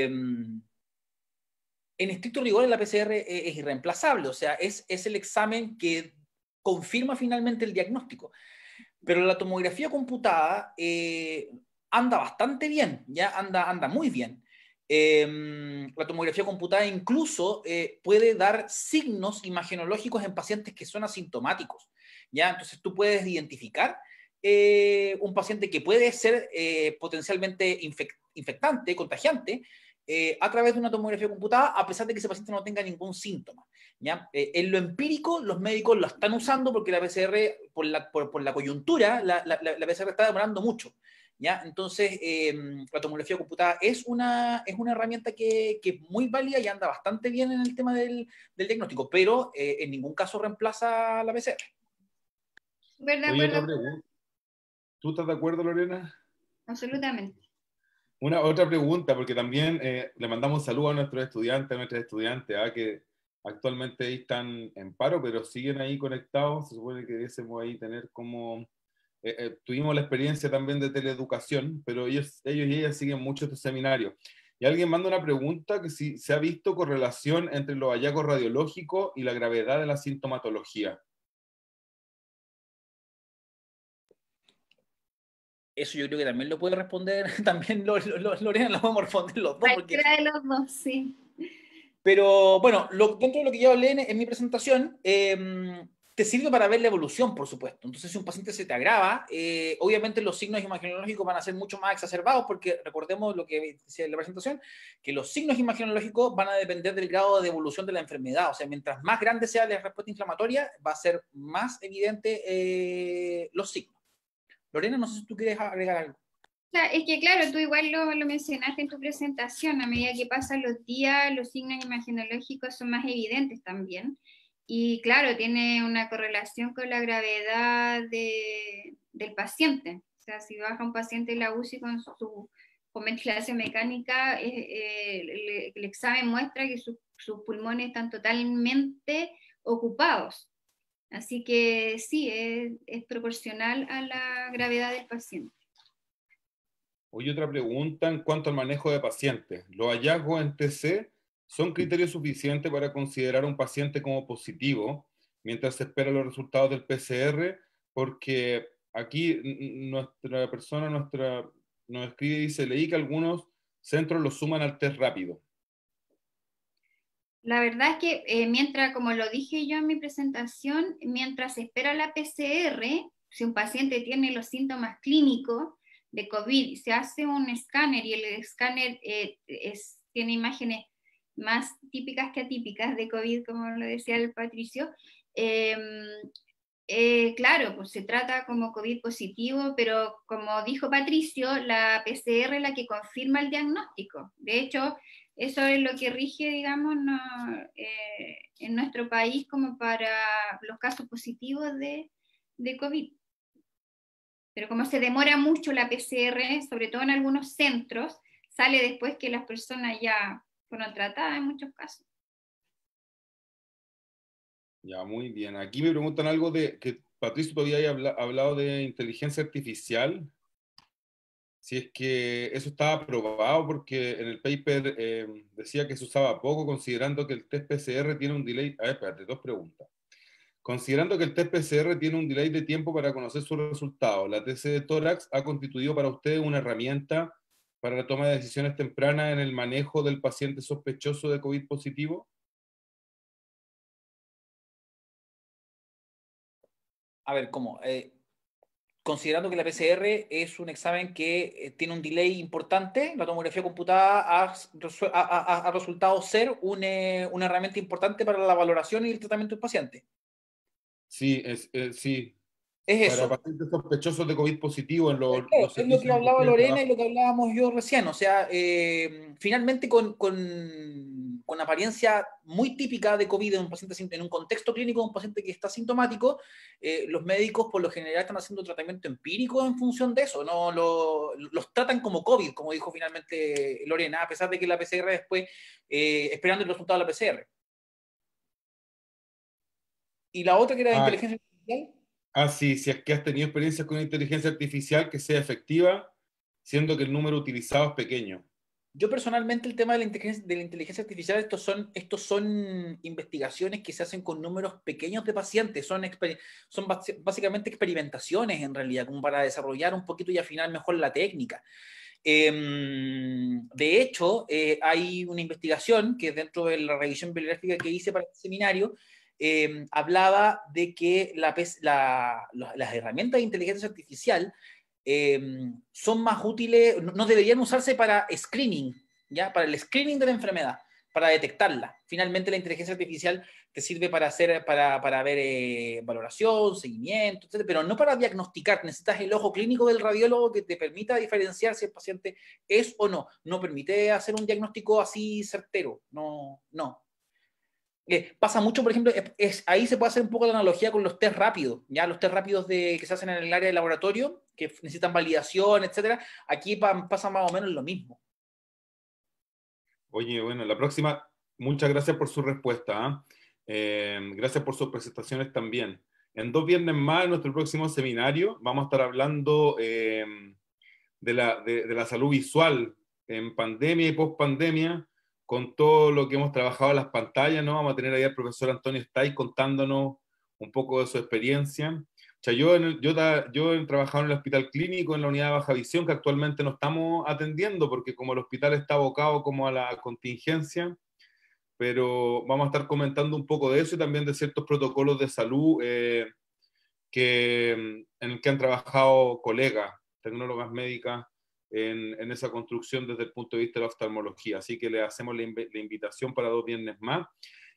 en estricto rigor la P C R es, es irreemplazable, o sea, es, es el examen que confirma finalmente el diagnóstico. Pero la tomografía computada eh, anda bastante bien, ya anda, anda muy bien. Eh, la tomografía computada incluso eh, puede dar signos imagenológicos en pacientes que son asintomáticos, ¿ya? Entonces tú puedes identificar eh, un paciente que puede ser eh, potencialmente infect infectante, contagiante, eh, a través de una tomografía computada, a pesar de que ese paciente no tenga ningún síntoma. ¿Ya? Eh, en lo empírico, los médicos lo están usando porque la P C R, por la, por, por la coyuntura, la, la, la P C R está demorando mucho. ¿Ya? Entonces, eh, la tomografía computada es una, es una herramienta que, que es muy válida y anda bastante bien en el tema del, del diagnóstico, pero eh, en ningún caso reemplaza la P C R. Súper de Oye, acuerdo. otra pregunta. ¿Tú estás de acuerdo, Lorena? Absolutamente. Una otra pregunta, porque también eh, le mandamos un saludo a nuestros estudiantes, a nuestras estudiantes, ¿ah? Que actualmente están en paro, pero siguen ahí conectados. Se supone que debiésemos ahí tener como eh, eh, tuvimos la experiencia también de teleeducación, pero ellos, ellos y ellas siguen mucho este seminario. Y alguien manda una pregunta que si se ha visto correlación entre los hallazgos radiológicos y la gravedad de la sintomatología. Eso yo creo que también lo puede responder, también lo, lo, Lorena, lo podemos responder los dos. Porque... Cualquiera de los dos, sí. Pero bueno, lo, dentro de lo que yo hablé en, en mi presentación, eh, te sirve para ver la evolución, por supuesto. Entonces, si un paciente se te agrava, eh, obviamente los signos imagenológicos van a ser mucho más exacerbados, porque recordemos lo que decía en la presentación, que los signos imagenológicos van a depender del grado de evolución de la enfermedad. O sea, mientras más grande sea la respuesta inflamatoria, va a ser más evidente eh, los signos. Lorena, no sé si tú quieres agregar algo. O sea, es que claro, tú igual lo, lo mencionaste en tu presentación, a medida que pasan los días, los signos imagenológicos son más evidentes también. Y claro, tiene una correlación con la gravedad de, del paciente. O sea, si baja un paciente en la U C I con, su, con ventilación mecánica, eh, eh, el, el examen muestra que su, sus pulmones están totalmente ocupados. Así que sí, es, es proporcional a la gravedad del paciente. Hoy otra pregunta en cuanto al manejo de pacientes. ¿Los hallazgos en T C son criterios suficientes para considerar a un paciente como positivo mientras se esperan los resultados del P C R? Porque aquí nuestra persona nuestra, nos escribe y dice, leí que algunos centros lo suman al test rápido. La verdad es que eh, mientras, como lo dije yo en mi presentación, mientras se espera la P C R, si un paciente tiene los síntomas clínicos de COVID, se hace un escáner y el escáner eh, es, tiene imágenes más típicas que atípicas de COVID, como lo decía el Patricio. Eh, eh, claro, pues se trata como COVID positivo, pero como dijo Patricio, la P C R es la que confirma el diagnóstico. De hecho, eso es lo que rige, digamos, no, eh, en nuestro país como para los casos positivos de, de COVID. Pero como se demora mucho la P C R, sobre todo en algunos centros, sale después que las personas ya fueron tratadas en muchos casos. Ya, muy bien. Aquí me preguntan algo de que Patricio todavía había habla, hablado de inteligencia artificial. Si es que eso estaba aprobado, porque en el paper eh, decía que se usaba poco, considerando que el test P C R tiene un delay. A ver, espérate, dos preguntas. Considerando que el test P C R tiene un delay de tiempo para conocer sus resultados, ¿la T C de tórax ha constituido para usted una herramienta para la toma de decisiones tempranas en el manejo del paciente sospechoso de COVID positivo? A ver, ¿cómo? Eh, considerando que la P C R es un examen que eh, tiene un delay importante, la tomografía computada ha, ha, ha, ha resultado ser un, eh, una herramienta importante para la valoración y el tratamiento del paciente. Sí, es, eh, sí. Es Para eso. pacientes sospechosos de COVID positivo en los, Claro, los es lo que servicios en hablaba que Lorena trabaja. y lo que hablábamos yo recién. O sea, eh, finalmente con, con, con apariencia muy típica de COVID en un paciente en un contexto clínico de un paciente que está sintomático, eh, los médicos por lo general están haciendo tratamiento empírico en función de eso. No lo, los tratan como COVID, como dijo finalmente Lorena, a pesar de que la P C R después, eh, esperando el resultado de la P C R. Y la otra que era de Ah, inteligencia artificial. ah, sí, si es que has tenido experiencias con inteligencia artificial que sea efectiva, siendo que el número utilizado es pequeño. Yo personalmente el tema de la inteligencia, de la inteligencia artificial, estos son, estos son investigaciones que se hacen con números pequeños de pacientes, son, son básicamente experimentaciones en realidad, como para desarrollar un poquito y afinar mejor la técnica. Eh, de hecho, eh, hay una investigación que dentro de la revisión bibliográfica que hice para este seminario, eh, hablaba de que la, la, las herramientas de inteligencia artificial Eh, son más útiles, no deberían usarse para screening, ¿ya? Para el screening de la enfermedad, para detectarla. Finalmente la inteligencia artificial te sirve para hacer, para, para ver eh, valoración, seguimiento, etcétera, pero no para diagnosticar. Necesitas el ojo clínico del radiólogo que te permita diferenciar si el paciente es o no. No permite hacer un diagnóstico así certero. No, no. Eh, pasa mucho, por ejemplo, es, es, ahí se puede hacer un poco la analogía con los test rápidos, ya los test rápidos de, que se hacen en el área de laboratorio, que necesitan validación, etcétera. Aquí pa, pasa más o menos lo mismo. Oye, bueno, la próxima, muchas gracias por su respuesta. ¿eh? Eh, gracias por sus presentaciones también. en dos viernes más, en nuestro próximo seminario, vamos a estar hablando eh, de, la, de, de la salud visual en pandemia y post-pandemia, con todo lo que hemos trabajado en las pantallas, ¿no? Vamos a tener ahí al profesor Antonio Stay contándonos un poco de su experiencia. O sea, yo, en el, yo, yo he trabajado en el hospital clínico, en la unidad de baja visión, que actualmente no estamos atendiendo, porque como el hospital está abocado como a la contingencia, pero vamos a estar comentando un poco de eso y también de ciertos protocolos de salud eh, que, en el que han trabajado colegas, tecnólogas médicas, en, en esa construcción desde el punto de vista de la oftalmología. Así que le hacemos la, inv la invitación para dos viernes más.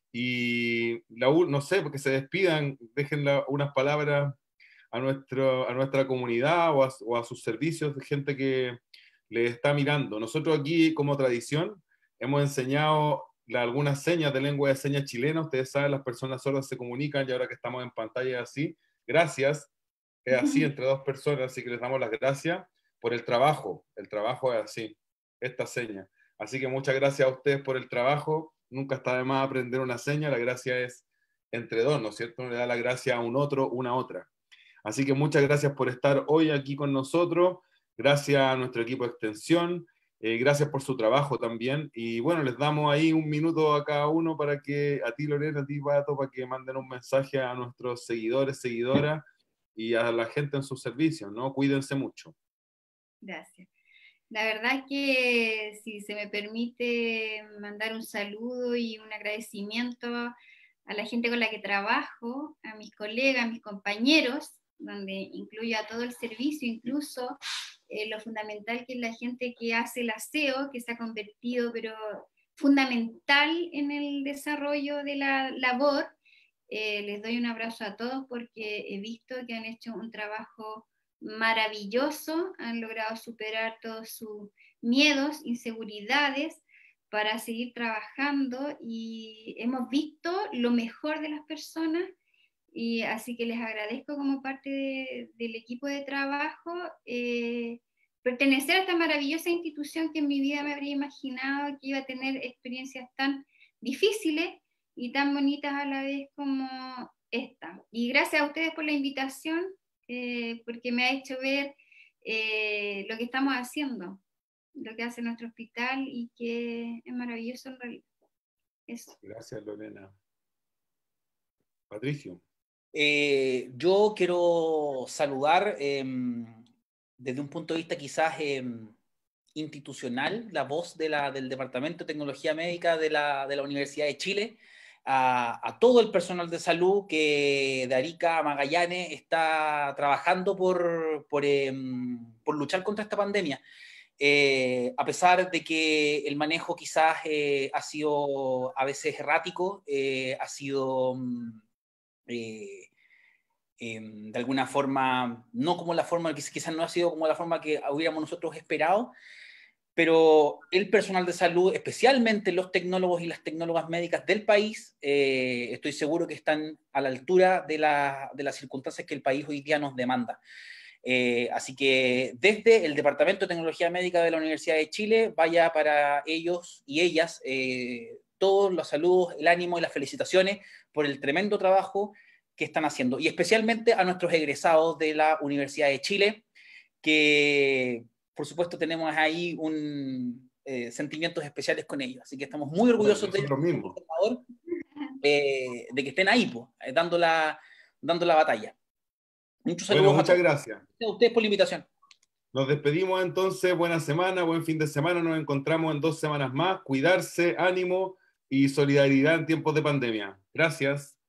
Y la, no sé, porque se despidan, dejen la, unas palabras a, nuestro, a nuestra comunidad o a, o a sus servicios de gente que les está mirando. Nosotros aquí, como tradición, hemos enseñado la, algunas señas de lengua de señas chilena. Ustedes saben, las personas sordas se comunican y ahora que estamos en pantalla es así. Gracias. Es así entre dos personas, así que les damos las gracias por el trabajo. El trabajo es así, esta seña. Así que muchas gracias a ustedes por el trabajo. Nunca está de más aprender una seña. La gracia es entre dos, ¿no es cierto? Uno le da la gracia a un otro, una a otra. Así que muchas gracias por estar hoy aquí con nosotros. Gracias a nuestro equipo de extensión. Eh, gracias por su trabajo también. Y bueno, les damos ahí un minuto a cada uno para que, a ti Lorena, a ti Pato, para que manden un mensaje a nuestros seguidores, seguidoras y a la gente en sus servicios, ¿no? Cuídense mucho. Gracias. La verdad es que si se me permite mandar un saludo y un agradecimiento a la gente con la que trabajo, a mis colegas, a mis compañeros, donde incluyo a todo el servicio, incluso eh, lo fundamental que es la gente que hace el aseo, que se ha convertido, pero fundamental en el desarrollo de la labor. Eh, les doy un abrazo a todos porque he visto que han hecho un trabajo maravilloso, han logrado superar todos sus miedos, inseguridades, para seguir trabajando y hemos visto lo mejor de las personas y así que les agradezco como parte de, del equipo de trabajo eh, pertenecer a esta maravillosa institución que en mi vida me habría imaginado que iba a tener experiencias tan difíciles y tan bonitas a la vez como esta. Y gracias a ustedes por la invitación, eh, porque me ha hecho ver eh, lo que estamos haciendo, lo que hace nuestro hospital y que es maravilloso en realidad. Eso. Gracias, Lorena. Patricio. Eh, yo quiero saludar eh, desde un punto de vista quizás eh, institucional la voz de la, del Departamento de Tecnología Médica de la, de la Universidad de Chile, a, a todo el personal de salud que de Arica a Magallanes está trabajando por, por, eh, por luchar contra esta pandemia. Eh, a pesar de que el manejo quizás eh, ha sido a veces errático, eh, ha sido eh, eh, de alguna forma, no como la forma, quizás no ha sido como la forma que hubiéramos nosotros esperado, pero el personal de salud, especialmente los tecnólogos y las tecnólogas médicas del país, eh, estoy seguro que están a la altura de, la, de las circunstancias que el país hoy día nos demanda. Eh, así que desde el Departamento de Tecnología Médica de la Universidad de Chile, vaya para ellos y ellas eh, todos los saludos, el ánimo y las felicitaciones por el tremendo trabajo que están haciendo. Y especialmente a nuestros egresados de la Universidad de Chile, que por supuesto tenemos ahí un, eh, sentimientos especiales con ellos. Así que estamos muy orgullosos bueno, de, mismo. eh, de que estén ahí, pues, eh, dando, la, dando la batalla. Muchos saludos bueno, muchas a gracias. a ustedes por la invitación. Nos despedimos entonces, buena semana, buen fin de semana, nos encontramos en dos semanas más, cuidarse, ánimo y solidaridad en tiempos de pandemia. Gracias.